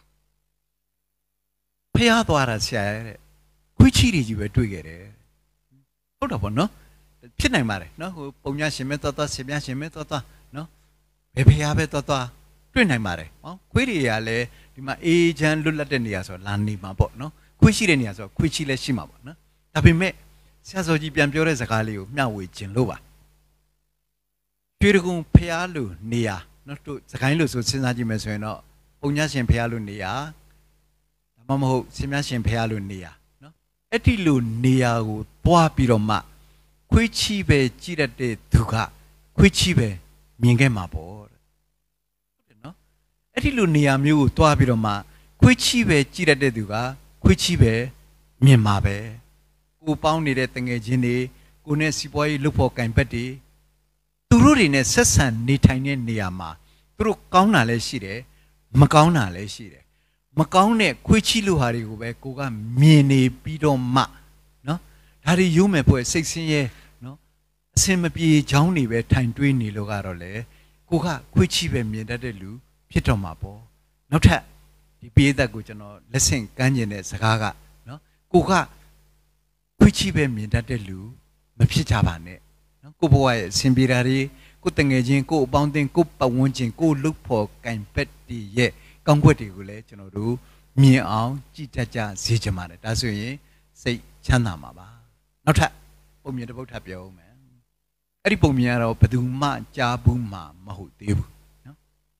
ဖះသွားတာဆရာတဲ့ခွေးချီတွေကြီးပဲတွေ့ခဲ့တယ်ဟုတ်တော့ဗောနော်ဖြစ်နိုင်ပါတယ်နော်ဟိုပုံညာရှင်မဲတော်တော်ရှင်များရှင်မဲတော်တော်နော်ဘယ်ဖះပဲတော်တော်တွေ့နိုင်ပါတယ်ဟောခွေးတွေကလည်းဒီမှာအေးချမ်းလွတ်လပ်တဲ့နေရာဆိုလာနေမှာပေါ့နော်ခွေးရှိတဲ့နေရာဆိုခွေးချီလည်းရှိမှာပေါ့နော်ဒါပေမဲ့ဆရာဇော်ကြီးပြန်ပြောတဲ့စကားလေးကိုမျှဝေခြင်းလို့ပါကျွေးတကုံဖះလို့နေရာနော်တို့စကိုင်းလို့ဆိုစဉ်းစားကြည့်မယ်ဆိုရင်တော့ပုံညာရှင်ဖះလို့နေရာဒါမှမဟုတ်ရှင်များရှင်ဖះလို့နေရာနော်အဲ့ဒီလိုနေရာကိုတွားပြီးတော့မှခွေးချီပဲကြည့်တတ်တဲ့သူကခွေးချီပဲမြင်ခဲ့မှာပေါ့တဲ့ဟုတ်တယ်နော်အဲ့ဒီလိုနေရာမျိုးကိုတွားပြီးတော့မှခွေးချီပဲကြည့်တတ်တဲ့သူကခွေးချီပဲမြင်မှာပဲကိုပေါင်းနေတဲ့တငယ်ချင်းတွေကိုနဲ့စီးပွားရေးလုပ်ဖို့ကင်ပတ်တွေသူတို့တွေနဲ့ဆက်ဆံနေထိုင်တဲ့နေရာမှာသူတို့ကောင်းတာလည်းရှိတယ်မကောင်းတာလည်းရှိတယ်မကောင်းတဲ့ခွေးချီလိုဟာတွေကိုပဲကိုကမြင်နေပြီးတော့မှနော်ဒါတွေရုံးမဲ့ပွဲစိတ်ဆင်းရဲနော်အစင်မပြေချောင်းနေပဲထိုင်တွေးနေလို့ကတော့လေကိုကခွေးချီပဲမြင်တတ်တဲ့လူဖြစ်တော့မှာပေါ့နောက်ထပ်ဒီပြေးသက်ကိုကျွန်တော်လက်ဆင့်ကမ်းကျင်တဲ့စကားကနော်ကိုကခွေးချီပဲမြင်တတ်တဲ့လူမဖြစ်ကြပါနဲ့နော်ကိုဘဝရဲ့အစဉ်ပြေတာတွေကိုတငယ်ချင်းကိုအပေါင်းအသင်းကိုပတ်ဝန်းကျင်ကိုလှုပ်ဖို့ကင်ပက်တည်ရဲ့ကောင်းကွက်တွေကိုလည်းကျွန်တော်တို့မြင်အောင်ကြည်တတ်ကြစေချင်ပါတယ်ဒါဆိုရင်စိတ်ချမ်းသာမှာပါနောက်ထပ်ပုံမြင်တစ်ပုဒ်ထပ်ပြောဦးမယ်အဲ့ဒီပုံမြင်ကတော့ဘယ်သူမှကြားဘူးမှမဟုတ်သေးဘူးနော်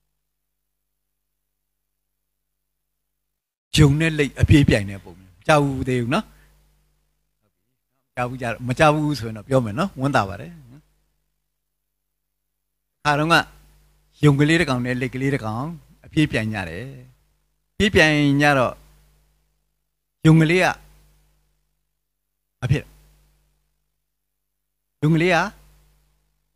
ဂျုံနဲ့လိတ်အပြေးပြိုင်တဲ့ပုံမြင်ကြားဘူးသေးဘူးနော်ကြားဘူးကြားမကြားဘူးဆိုရင်တော့ပြောမယ်နော်ဝမ်းသာပါတယ်ခါတော့ကယုံကလေးတစ်ကောင်နဲ့လိတ်ကလေးတစ်ကောင်အပြေးပြိုင်ကြတယ်ပြေးပြိုင်ကြတော့ယုံကလေးကအဖြစ်ယုံကလေးက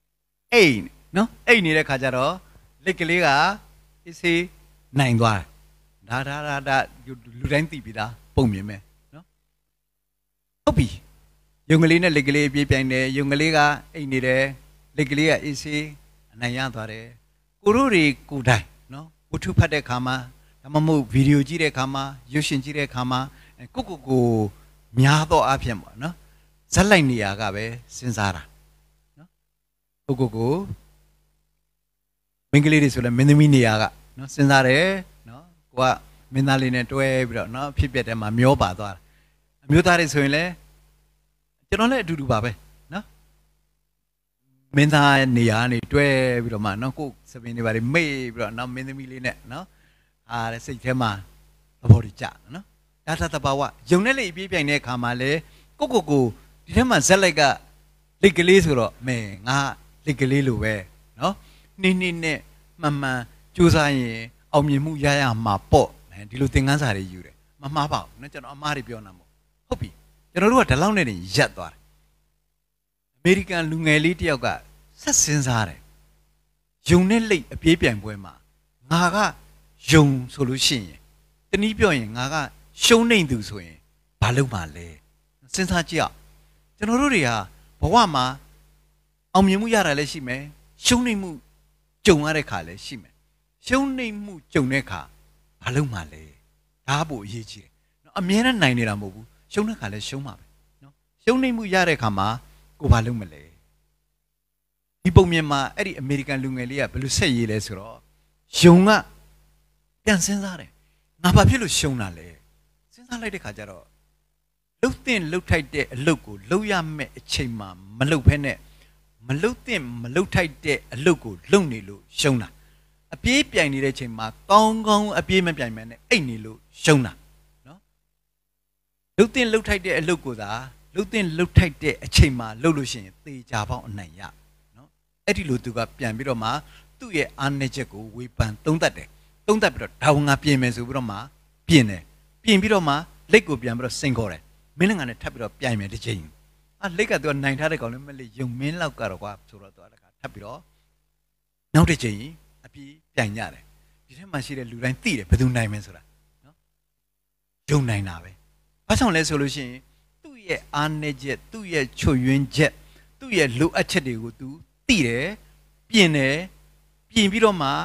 အိတ်နော်အိတ်နေတဲ့ခါကျတော့လက်ကလေးကအေးစေးနိုင်သွားတယ်ဒါဒါဒါလူတိုင်းသိပြီးသားပုံမြင်မယ်နော်ဟုတ်ပြီယုံကလေးနဲ့လက်ကလေးပြေးပြိုင်တယ်ယုံကလေးကအိတ်နေတယ်လက်ကလေးကအေးစေးအနိုင်ရသွားတယ်ကိုတို့တွေကိုတိုင်နော်ဝတ္ထုဖတ်တဲ့ခါမှာဒါမှမဟုတ်ဗီဒီယိုကြည့်တဲ့ခါမှာရုပ်ရှင်ကြည့်တဲ့ခါမှာကိုကိုကိုများသောအားဖြင့်ပေါ့နော်ဇက်လိုက်နေရကပဲစဉ်းစားတာနော်ကိုကိုကိုမင်းကလေးတွေဆိုလဲမင်းသမီးနေရကနော်စဉ်းစားတယ်နော်ကိုကမင်းသားလေးနဲ့တွဲပြီးတော့နော်ဖြစ်ပြတဲ့မှာမျောပါသွားတာအမျိုးသားတွေဆိုရင်လည်းကျွန်တော်လည်းအတူတူပါပဲနော်မင်းသားနေရာနေတွဲပြီးတော့မှနော်ကိုစပင်းတွေပါလေမေ့ပြီးတော့နော်မင်းသမီးလေးနဲ့နော်အာစိတ်ထဲမှာသဘောတကျနော်ဒါသာတဘာဝယုံနဲ့လေပြေးပြိုင်တဲ့အခါမှာလေကိုကိုကိုဒီထဲမှာဇက်လိုက်ကလက်ကလေးဆိုတော့မဲငါလက်ကလေးလိုပဲနော်နှင်းနှင်းနဲ့မှန်မှန်ကြိုးစားရင်အောင်မြင်မှုရရမှာပေါ့ဒီလိုသင်ခန်းစာတွေယူတယ်မမှားပါဘူးနော်ကျွန်တော်အမားတွေပြောနေမှာဟုတ်ပြီကျွန်တော်တို့ကဒီလောက်နဲ့နေရက်သွားတယ်အမေရိကန်လူငယ်လေးတယောက်ကဆက်စဉ်းစားတယ်ယုံနဲ့လိတ်အပြေးပြိုင်ပွဲမှာငါကယုံဆိုလို့ရှိရင်တနည်းပြောရင်ငါကရှုံးနေသူဆိုရင်ဘာလုပ်မှလဲစဉ်းစားကြည့်အောင်ကျွန်တော်တို့တွေကဘဝမှာအောင်မြင်မှုရတာလည်းရှိမယ်ရှုံးနေမှုကြုံရတဲ့ခါလည်းရှိမယ်ရှုံးနေမှုကြုံတဲ့ခါဘာလုပ်မှလဲဒါပို့အရေးကြီးတယ်နော်အမြဲတမ်းနိုင်နေတာမဟုတ်ဘူးရှုံးတဲ့ခါလည်းရှုံးမှာပဲနော်ရှုံးနေမှုရတဲ့ခါမှာကိုဘာလုပ်မလဲဒီပုံမြင်မှာအဲ့ဒီအမေရိကန်လူငယ်လေးကဘယ်လိုဆက်ရေးလဲဆိုတော့ယုံကပြန်စဉ်းစားတယ်ငါဘာဖြစ်လို့ရှုံးတာလဲစဉ်းစားလိုက်တဲ့ခါကျတော့လှုပ်တဲ့လှုပ်ထိုက်တဲ့အလုပ်ကိုလှုပ်ရမယ့်အချိန်မှာမလှုပ်ဖဲနဲ့မလှုပ်တဲ့မလှုပ်ထိုက်တဲ့အလုပ်ကိုလှုပ်နေလို့ရှုံးတာအပြေးပြိုင်နေတဲ့အချိန်မှာကောင်းကောင်းအပြေးမပြိုင်မှနဲ့အိတ်နေလို့ရှုံးတာနော်လှုပ်တဲ့လှုပ်ထိုက်တဲ့အလုပ်ကိုသာလှုပ်တဲ့လှုပ်ထိုက်တဲ့အချိန်မှာလှုပ်လို့ရှိရင်သေချာပေါင်းအနိုင်ရနော်အဲ့ဒီလိုသူကပြန်ပြီးတော့မှသူ့ရဲ့အားနည်းချက်ကိုဝေဖန်သုံးသပ်တယ်သုံးသပ်ပြီးတော့ဒါဝငါပြင်မယ်ဆိုပြီးတော့မှပြင်တယ်ပြင်ပြီးတော့မှလက်ကိုပြန်ပြီးတော့စိန်ခေါ်တယ်မင်းလည်းငါနဲ့ထပ်ပြီးတော့ပြိုင်မယ်တစ်ချိန်အာလက်ကသူကနိုင်ထားတဲ့ကောင်လည်းမလေးယုံမင်းလောက်ကတော့ကွာဆိုတော့သူကတခါထပ်ပြီးတော့နောက်တစ်ချိန်အပြေးပြိုင်ကြတယ်ဒီထဲမှာရှိတဲ့လူတိုင်းသိတယ်ဘယ်သူနိုင်မလဲဆိုတာနော်ယုံနိုင်တာပဲဘာကြောင့်လဲဆိုလို့ရှိရင်သူ့ရဲ့အားနည်းချက်သူ့ရဲ့ချွတ်ယွင်းချက်သူ့ရဲ့လိုအပ်ချက်တွေကိုသူသိတယ်ပြင်တယ်ပြင်ပြီးတော့မှ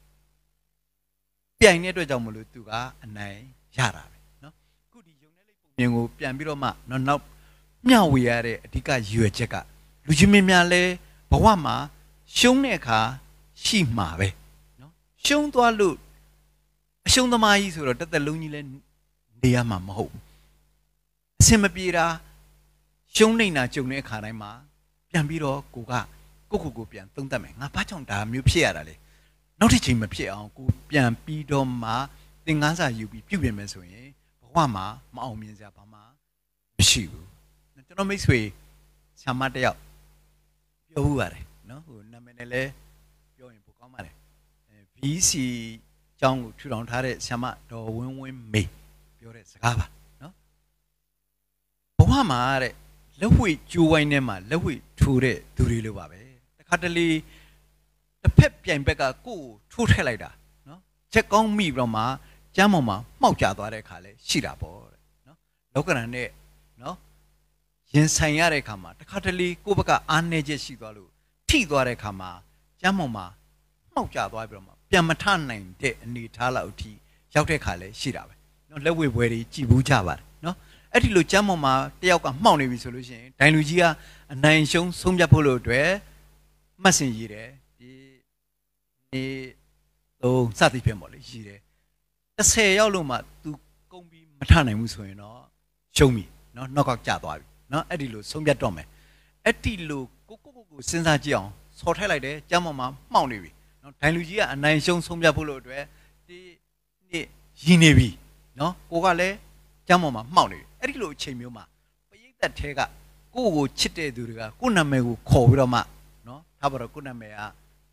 ပြိုင်တဲ့အတွက်ကြောင့်မလို့သူကအနိုင်ရတာပဲเนาะအခုဒီယုံနဲ့လိပ်ပုံမြင်ကိုပြန်ပြီးတော့မှเนาะနောက်မျှဝေရတဲ့အဓိကရည်ရွယ်ချက်ကလူချင်းမင်းများလဲဘဝမှာရှုံးတဲ့အခါရှိမှာပဲเนาะရှုံးသွားလို့အရှုံးသမားကြီးဆိုတော့တစ်သက်လုံးကြီးလဲနေရမှာမဟုတ်ဘူးအစင်မပြေတာရှုံးနေတာကြုံတဲ့အခါတိုင်းမှာပြန်ပြီးတော့ကိုကကိုကိုကိုပြန်သုံးသပ်မယ်ငါဘာကြောင့်ဒါမျိုးဖြစ်ရတာလဲနောက်တစ်ချိန်မဖြစ်အောင်ကိုပြန်ပြီးတော့မှသင်ခန်းစာယူပြီးပြုပြင်မယ်ဆိုရင်ဘဝမှာမအောင်မြင်စရာဘာမှမရှိဘူးကျွန်တော်မိတ်ဆွေဆရာမတယောက်ပြောဘူးပါတယ်နော်ဟိုနာမည်နဲ့လည်းပြောရင်ပိုကောင်းပါတယ် ဗီ စီ ကျောင်းကိုထူထောင်ထားတဲ့ဆရာမဒေါ်ဝင်းဝင်းမေပြောတဲ့စကားပါနော်ဘဝမှာတဲ့လက်ဝှေ့ကျိုးဝိုင်းထဲမှာလက်ဝှေ့ထိုးတဲ့သူတွေလိုပါပဲတခါတလေတစ်ဖက်ပြိုင်ဘက်ကကိုယ်ထိုးထည့်လိုက်တာနော်ချက်ကောင်းမိပြီးတော့မှကျမ်းပေါ်မှာမှောက်ကျသွားတဲ့ခါလဲရှိတာပေါ့တဲ့နော်လောကရန်နဲ့နော်ရင်ဆိုင်ရတဲ့ခါမှာတခါတလေကိုယ့်ဘက်ကအားနည်းချက်ရှိသွားလို့ထိသွားတဲ့ခါမှာကျမ်းပေါ်မှာမှောက်ကျသွားပြီးတော့မှပြန်မထနိုင်တဲ့အနေထားလောက်အထိရောက်တဲ့ခါလဲရှိတာပဲနော်လက်ဝှေ့ပွဲတွေကြည်ဘူးကြပါတယ်နော်အဲ့ဒီလိုကျမ်းပေါ်မှာတယောက်ကမှောက်နေပြီဆိုလို့ရှိရင်ဒိုင်လူကြီးကအနိုင်ရှုံးဆုံးဖြတ်ဖို့လို့အတွက်မှတ်စင်ရည်တယ်ဒီသုံးစသည်ဖြင့်ပေါ့လေရှိတယ်တစ်ဆယ်ရောက်လို့မှ तू ကုန်ပြီးမထနိုင်ဘူးဆိုရင်တော့ရှုံးပြီနော်နော့ကောက်ကျသွားပြီနော်အဲ့ဒီလိုဆုံးဖြတ်တော့မယ်အဲ့ဒီလိုကိုကိုကိုကိုစဉ်းစားကြည့်အောင်ဆော်ထိုက်လိုက်တယ်ကျမ်းပေါ်မှာမှောက်နေပြီနော်ဒိုင်လူကြီးကအနိုင်ရှုံးဆုံးဖြတ်ဖို့လို့အတွက်ဒီနေ့ရည်နေပြီနော်ကိုကလည်းကျမ်းပေါ်မှာမှောက်နေပြီအဲ့ဒီလိုအချိန်မျိုးမှာပရိသတ်ထဲကကိုကိုချစ်တဲ့သူတွေကကိုနာမည်ကိုခေါ်ပြီးတော့မှနော်ထားပါတော့ကိုနာမည်က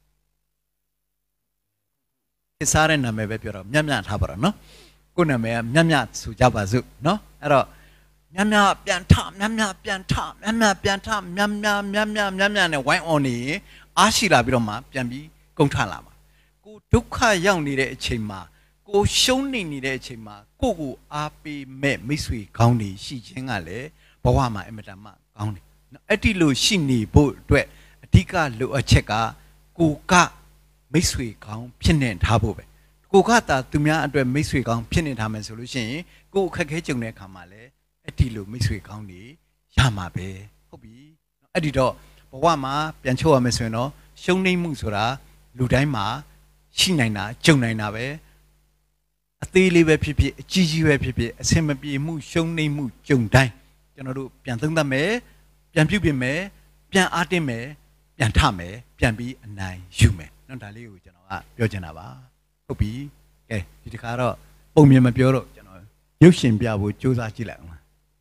စားတဲ့နာမည်ပဲပြောတော့မြတ်မြတ်ထားပါတော့နော်ကိုနာမည်ကမြတ်မြတ်ဆိုကြပါစို့နော်အဲ့တော့မြတ်မြတ်ပြန်ထမြတ်မြတ်ပြန်ထမြတ်မြတ်ပြန်ထမြတ်မြတ်မြတ်မြတ်မြတ်မြတ်နဲ့ဝိုင်းအောင်နေရင်အားရှိလာပြီးတော့မှပြန်ပြီးကုန်းထလာမှာကိုဒုက္ခရောက်နေတဲ့အချိန်မှာကိုရှုံးနေနေတဲ့အချိန်မှာကိုကိုအားပေးမဲ့မိတ်ဆွေကောင်းတွေရှိခြင်းကလည်းဘဝမှာအင်မတန်မှကောင်းတယ်နော်အဲ့ဒီလိုရှိနေဖို့အတွက်အဓိကလိုအပ်ချက်ကကိုကမိတ်ဆွေကောင်းဖြစ်နေထားဖို့ပဲကိုကသာသူများအတွက်မိတ်ဆွေကောင်းဖြစ်နေထားမယ်ဆိုလို့ရှိရင်ကိုအခက်ခဲကြုံတဲ့အခါမှာလည်းအဲ့ဒီလိုမိတ်ဆွေကောင်းတွေရမှာပဲဟုတ်ပြီအဲ့ဒီတော့ဘဝမှာပြန်ချုပ်ရမယ်ဆိုရင်တော့ရှုံးနိမ့်မှုဆိုတာလူတိုင်းမှာရှိနိုင်တာကြုံနိုင်တာပဲအသေးလေးပဲဖြစ်ဖြစ်အကြီးကြီးပဲဖြစ်ဖြစ်အဆင်မပြေမှုရှုံးနိမ့်မှုကြုံတိုင်းကျွန်တော်တို့ပြန်သုံးသပ်မယ်ပြန်ပြုပြင်မယ်ပြန်အားတင်းမယ်ပြန်ထမယ်ပြန်ပြီးအနိုင်ယူမယ်နော်ဒါလေးကိုကျွန်တော်ကပြောချင်တာပါဟုတ်ပြီကဲဒီတစ်ခါတော့ပုံမြင်မပြောတော့ကျွန်တော်ရုပ်ရှင်ပြဖို့စူးစမ်းကြည့်လိုက်အောင်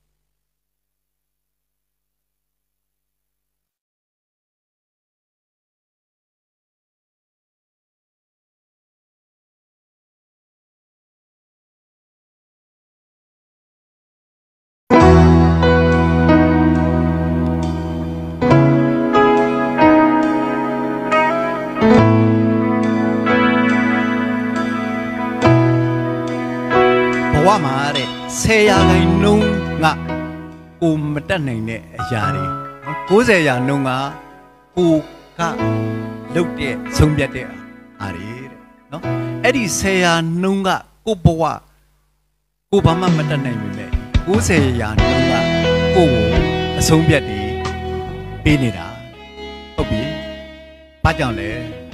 မှာတဲ့ဆယ်ရာခိုင်နှုန်းကကိုမတက်နိုင်တဲ့အရာတွေကိုးဆယ်ရာနှုန်းကကိုကလုတ်တဲ့ဆုံးဖြတ်တဲ့အားတွေတဲ့နော်အဲ့ဒီဆယ်ရာနှုန်းကကိုဘဝကိုဘာမှမတက်နိုင်ဘူးလေကိုးဆယ်ရာနှုန်းကကိုကိုအဆုံးဖြတ်တွေပေးနေတာဟုတ်ပြီဘာကြောင့်လဲ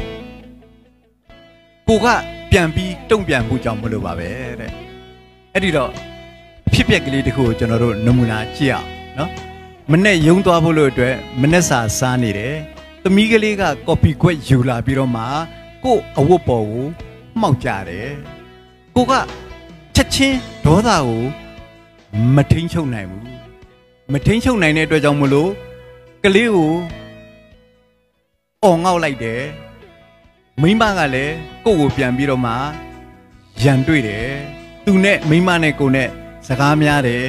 ကိုကပြန်ပြီးတုံ့ပြန်မှုကြောင့်မလို့ပါပဲတဲ့အဲ့ဒီတော့ဖြစ်ပျက်ကလေးတစ်ခုကိုကျွန်တော်တို့နမူနာကြည့်အောင်နော်မနဲ့ယုံသွားဖို့လို့အတွက်မနဲ့စာစားနေတယ်သမီးကလေးကကော်ပီခွက်ယူလာပြီးတော့မှကို့အဝတ်ပေါ်ကိုမှောက်ကြတယ်ကိုကချက်ချင်းဒေါသကိုမထိန်ချုပ်နိုင်ဘူးမထိန်ချုပ်နိုင်တဲ့အတွက်ကြောင့်မလို့ကလေးကိုအော်ငေါက်လိုက်တယ်မိမကလည်းကို့ကိုပြန်ပြီးတော့မှရန်တွေ့တယ်သူနဲ့မိမနဲ့ကိုနဲ့စကားများတယ်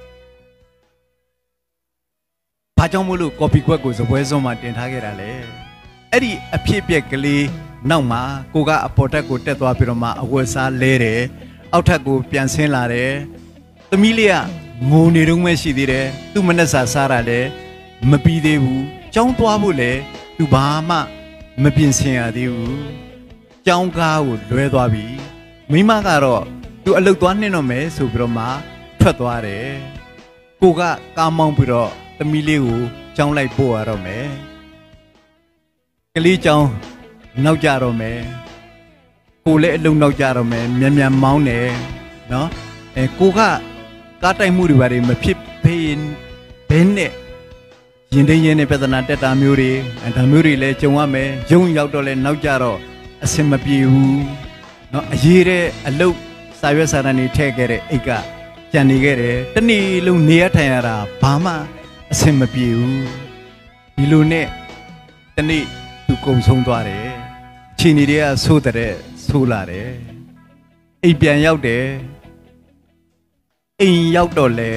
ဘာကြောင့်မို့လို့ကော်ပီခွက်ကိုစပွဲစွန်းမှာတင်ထားခဲ့တာလဲအဲ့ဒီအဖြစ်ပြက်ကလေးနောက်မှာကိုကအပေါ်တက်ကိုတက်သွားပြီးတော့မှအဝတ်စားလဲတယ်အောက်ထပ်ကိုပြန်ဆင်းလာတယ်သမီးလေးကငိုနေတော့မှရှိသေးတယ်သူ့မနှက်စာစားတာလည်းမပြီးသေးဘူးကြောင်းသွားဖို့လည်းသူဘာမှမပြင်ဆင်ရသေးဘူးကြောင်းကားကိုလွဲသွားပြီမိမကတော့သူအလုတ်သွားနှင်းတော့မယ်ဆိုပြီးတော့မှထွက်သွားတယ်ကိုကကားမောင်းပြီးတော့သမီးလေးကိုကြောင်းလိုက်ပို့ရတော့မယ်ကလေးကြောင်းနောက်ကြတော့မယ်ကိုလည်းအလုံနောက်ကြတော့မယ်မြန်မြန်မောင်းတယ်နော်အဲကိုကကားတိုက်မှုတွေဘာတွေမဖြစ်ဖေးဘဲနဲ့ရင်သိရင်နဲ့ပြဿနာတက်တာမျိုးတွေဒါမျိုးတွေလည်းကြုံရမယ်ရုံရောက်တော့လဲနောက်ကြတော့အဆင်မပြေဘူးနော်အရေးတဲ့အလုတ်စာရွက်စာတမ်းတွေထည့်ခဲ့တဲ့အိတ်ကကြံနေခဲ့တယ်တနေ့လုံးနေရထိုင်ရတာဘာမှအဆင်မပြေဘူးဒီလိုနဲ့တနေ့သူကုံဆုံးသွားတယ်ခြေနေတွေကဆိုးတဲ့ဆိုးလာတယ်အိမ်ပြန်ရောက်တယ်အိမ်ရောက်တော့လေ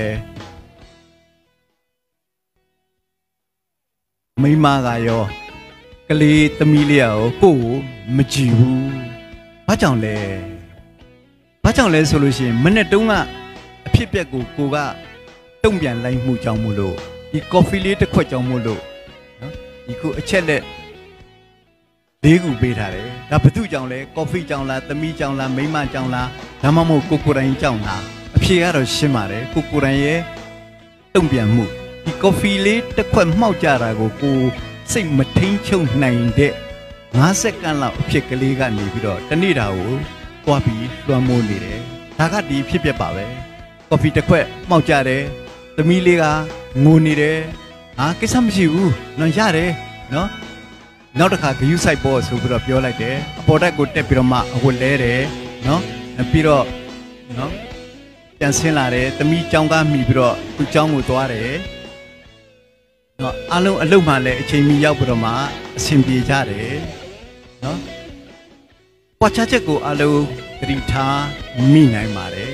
မိမကရောကလေးသမီးလေးရောကိုကိုမကြည့်ဘူးဘာကြောင့်လဲဘာကြောင့်လဲဆိုလို့ရှိရင်မနေ့တုန်းကအဖြစ်ပြက်ကိုကိုကတုံ့ပြန်လိုက်မှုကြောင့်မို့လို့ဒီကော်ဖီလေးတစ်ခွက်ကြောင့်မို့လို့နော်ဒီခုအချက်လက်လေးခုပေးထားတယ်ဒါဘသူကြောင့်လဲကော်ဖီကြောင့်လားသမီးကြောင့်လားမိမကြောင့်လားဒါမှမဟုတ်ကိုကိုတိုင်းကြောင့်လားအဖြေကတော့ရှင်းပါတယ်ကိုကိုတိုင်းရဲ့တုံ့ပြန်မှုဒီကော်ဖီလေးတစ်ခွက်မှောက်ကြတာကိုကိုစိတ်မထိန်ချုပ်နိုင်တဲ့ငါးစက္ကန့်လောက်အဖြစ်ကလေးကနေပြီးတော့တနေ့တာကိုသွားပြီးလွှမ်းမိုးနေတယ်ဒါကဒီဖြစ်ပျက်ပါပဲကော်ဖီတစ်ခွက်မှောက်ကြတယ်သမီးလေးကငိုနေတယ်ဟာကိစ္စမရှိဘူးနော်ရတယ်နော်နောက်တစ်ခါဂယူးဆိုင်ပေါ်ဆိုပြီးတော့ပြောလိုက်တယ်အပေါ်တက်ကိုတက်ပြီးတော့မှအဝတ်လဲတယ်နော်ပြီးတော့နော်ပြန်ဆင်းလာတယ်သမီးကြောင်းကားမိပြီးတော့သူ့ကြောင်းကိုသွားတယ်နော်အားလုံးအလုပ်မှလည်းအချိန်မီရောက်ပြီးတော့မှအဆင်ပြေကြတယ်နော်ပွားချချက်ကိုအားလုံးသတိထားမိနိုင်ပါတယ်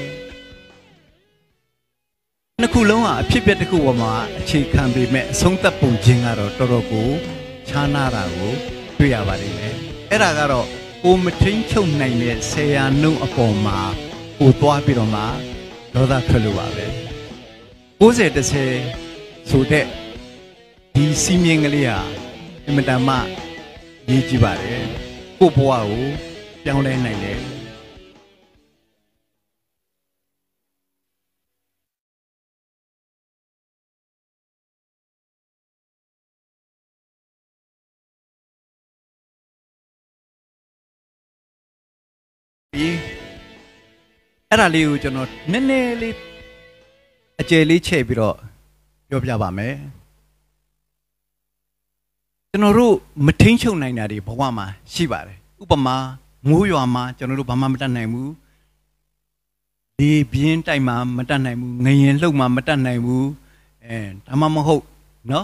နှစ်ခုလုံးကအဖြစ်ပြက်တစ်ခုပေါ်မှာအခြေခံပေမဲ့အဆုံးသတ်ပုံချင်းကတော့တော်တော်ကိုရခြားနာတာကိုတွေ့ရပါတယ်လေအဲ့ဒါကတော့ကိုမထင်းချုပ်နိုင်တဲ့ဆယ်ရာနှုန်းအပေါ်မှာကိုသွားပြီးတော့မှဒေါသထွက်လို့ပါပဲကိုးဆယ်တစ်ဆယ်ဆိုတဲ့ဒီစီမင်းကလေးဟာအင်မတန်မှရေးကြည့်ပါတယ်ကို့ဘဝကိုပြောင်းလဲနိုင်တယ်အဲ့ဒါလေးကိုကျွန်တော်နည်းနည်းလေးအကျယ်လေးချဲ့ပြီးတော့ပြောပြပါမယ်ကျွန်တော်တို့မထိန်ချုပ်နိုင်တာတွေဘဝမှာရှိပါတယ်ဥပမာမိုးရွာမှာကျွန်တော်တို့ဘာမှမတတ်နိုင်ဘူးလေပြင်းတိုက်မှာမတတ်နိုင်ဘူးငရင်လှုပ်မှာမတတ်နိုင်ဘူးအဲဒါမှမဟုတ်နော်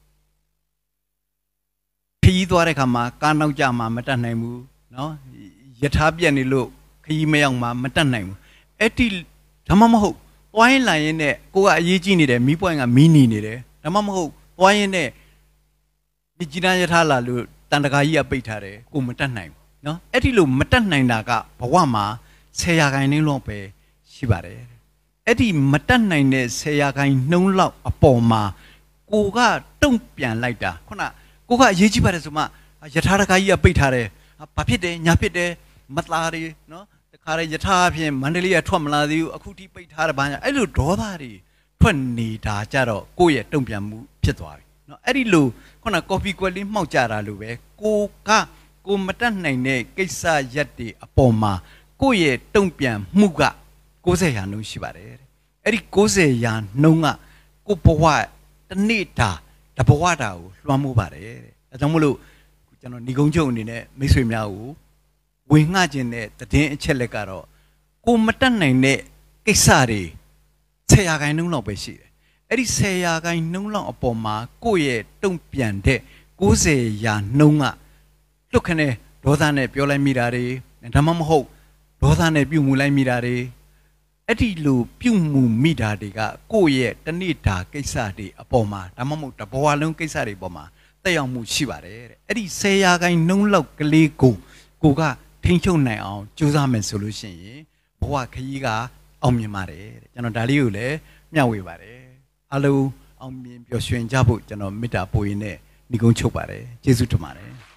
ခရီးသွားတဲ့ခါမှာကားနောက်ကျမှာမတတ်နိုင်ဘူးနော်ယထာပြက်နေလို့ခရီးမရောက်မှာမတတ်နိုင်ဘူးအဲ့ဒီဒါမှမဟုတ်သွားရင်လာရင်နဲ့ကိုကအရေးကြီးနေတယ်မီးပွိုင်းကမီးနေနေတယ်ဒါမှမဟုတ်သွားရင်နဲ့ဒီကြည်တန်းယထာလာလို့တန်တကာကြီးကပိတ်ထားတယ်ကိုမတတ်နိုင်ဘူးနော်အဲ့ဒီလိုမတတ်နိုင်တာကဘဝမှာဆယ်ရာခိုင်နှုန်းလောက်ပဲရှိပါတယ်အဲ့ဒီမတတ်နိုင်တဲ့ဆယ်ရာခိုင်နှုန်းလောက်အပေါ်မှာကိုကတုံ့ပြန်လိုက်တာခုနကိုကအရေးကြီးပါတယ်ဆိုမှယထာတကာကြီးကပိတ်ထားတယ်ဘာဖြစ်တယ်ညာဖြစ်တယ်မသားတွေနော်တခါလေယထာအဖြစ်မန္တလေးကထွက်မလာသေးဘူးအခုထိပိတ်ထားတယ်ဘာညာအဲ့လိုဒေါသတွေထွက်နေတာကြတော့ကိုယ့်ရဲ့တုံ့ပြန်မှုဖြစ်သွားပြီနော်အဲ့ဒီလိုခုနကော်ဖီကွက်လေးမှောက်ကြတာလို့ပဲကိုကကိုမတတ်နိုင်တဲ့ကိစ္စရက်တွေအပေါ်မှာကိုယ့်ရဲ့တုံ့ပြန်မှုကကိုးဆယ်ရာနှုန်းရှိပါတယ်အဲ့ဒီကိုးဆယ်ရာနှုန်းကကိုဘဝတစ်နေ့တာတဘဝတာကိုလွှမ်းမိုးပါတယ်တဲ့အဲကြောင့်မလို့ကျွန်တော်ဏီကုံချုပ်အနေနဲ့မိတ်ဆွေများကိုဝင်ငှခြင်းတဲ့သတင်းအချက်လက်ကတော့ကိုမတတ်နိုင်တဲ့ကိစ္စတွေဆယ်ရာခိုင်နှုန်းလောက်ပဲရှိတယ်အဲ့ဒီဆယ်ရာခိုင်နှုန်းလောက်အပေါ်မှာကိုယ့်ရဲ့တုံ့ပြန်တဲ့ကိုးဆယ်ရာနှုန်းကလွတ်ခနဲ့ဒေါသနဲ့ပြောလိုက်မိတာတွေဒါမှမဟုတ်ဒေါသနဲ့ပြုမှုလိုက်မိတာတွေအဲ့ဒီလိုပြုမှုမိတာတွေကကိုယ့်ရဲ့တနေ့တာကိစ္စတွေအပေါ်မှာဒါမှမဟုတ်တဘဝလုံးကိစ္စတွေအပေါ်မှာတက်ရောက်မှုရှိပါတယ်တဲ့အဲ့ဒီဆယ်ရာခိုင်နှုန်းလောက်ကလေးကိုကိုကထိန်းချုပ်နိုင်အောင်ကြိုးစားမယ်ဆိုလို့ရှိရင်ဘဝခရီးကအောင်မြင်ပါတယ်တဲ့ကျွန်တော်ဒါလေးကိုလည်းမျှဝေပါတယ်အားလုံးအောင်မြင်ပျော်ရွှင်ကြဖို့ကျွန်တော်မေတ္တာပို့ရင်းနဲ့ဏီကုံချုပ်ပါတယ်ကျေးဇူးတင်ပါတယ်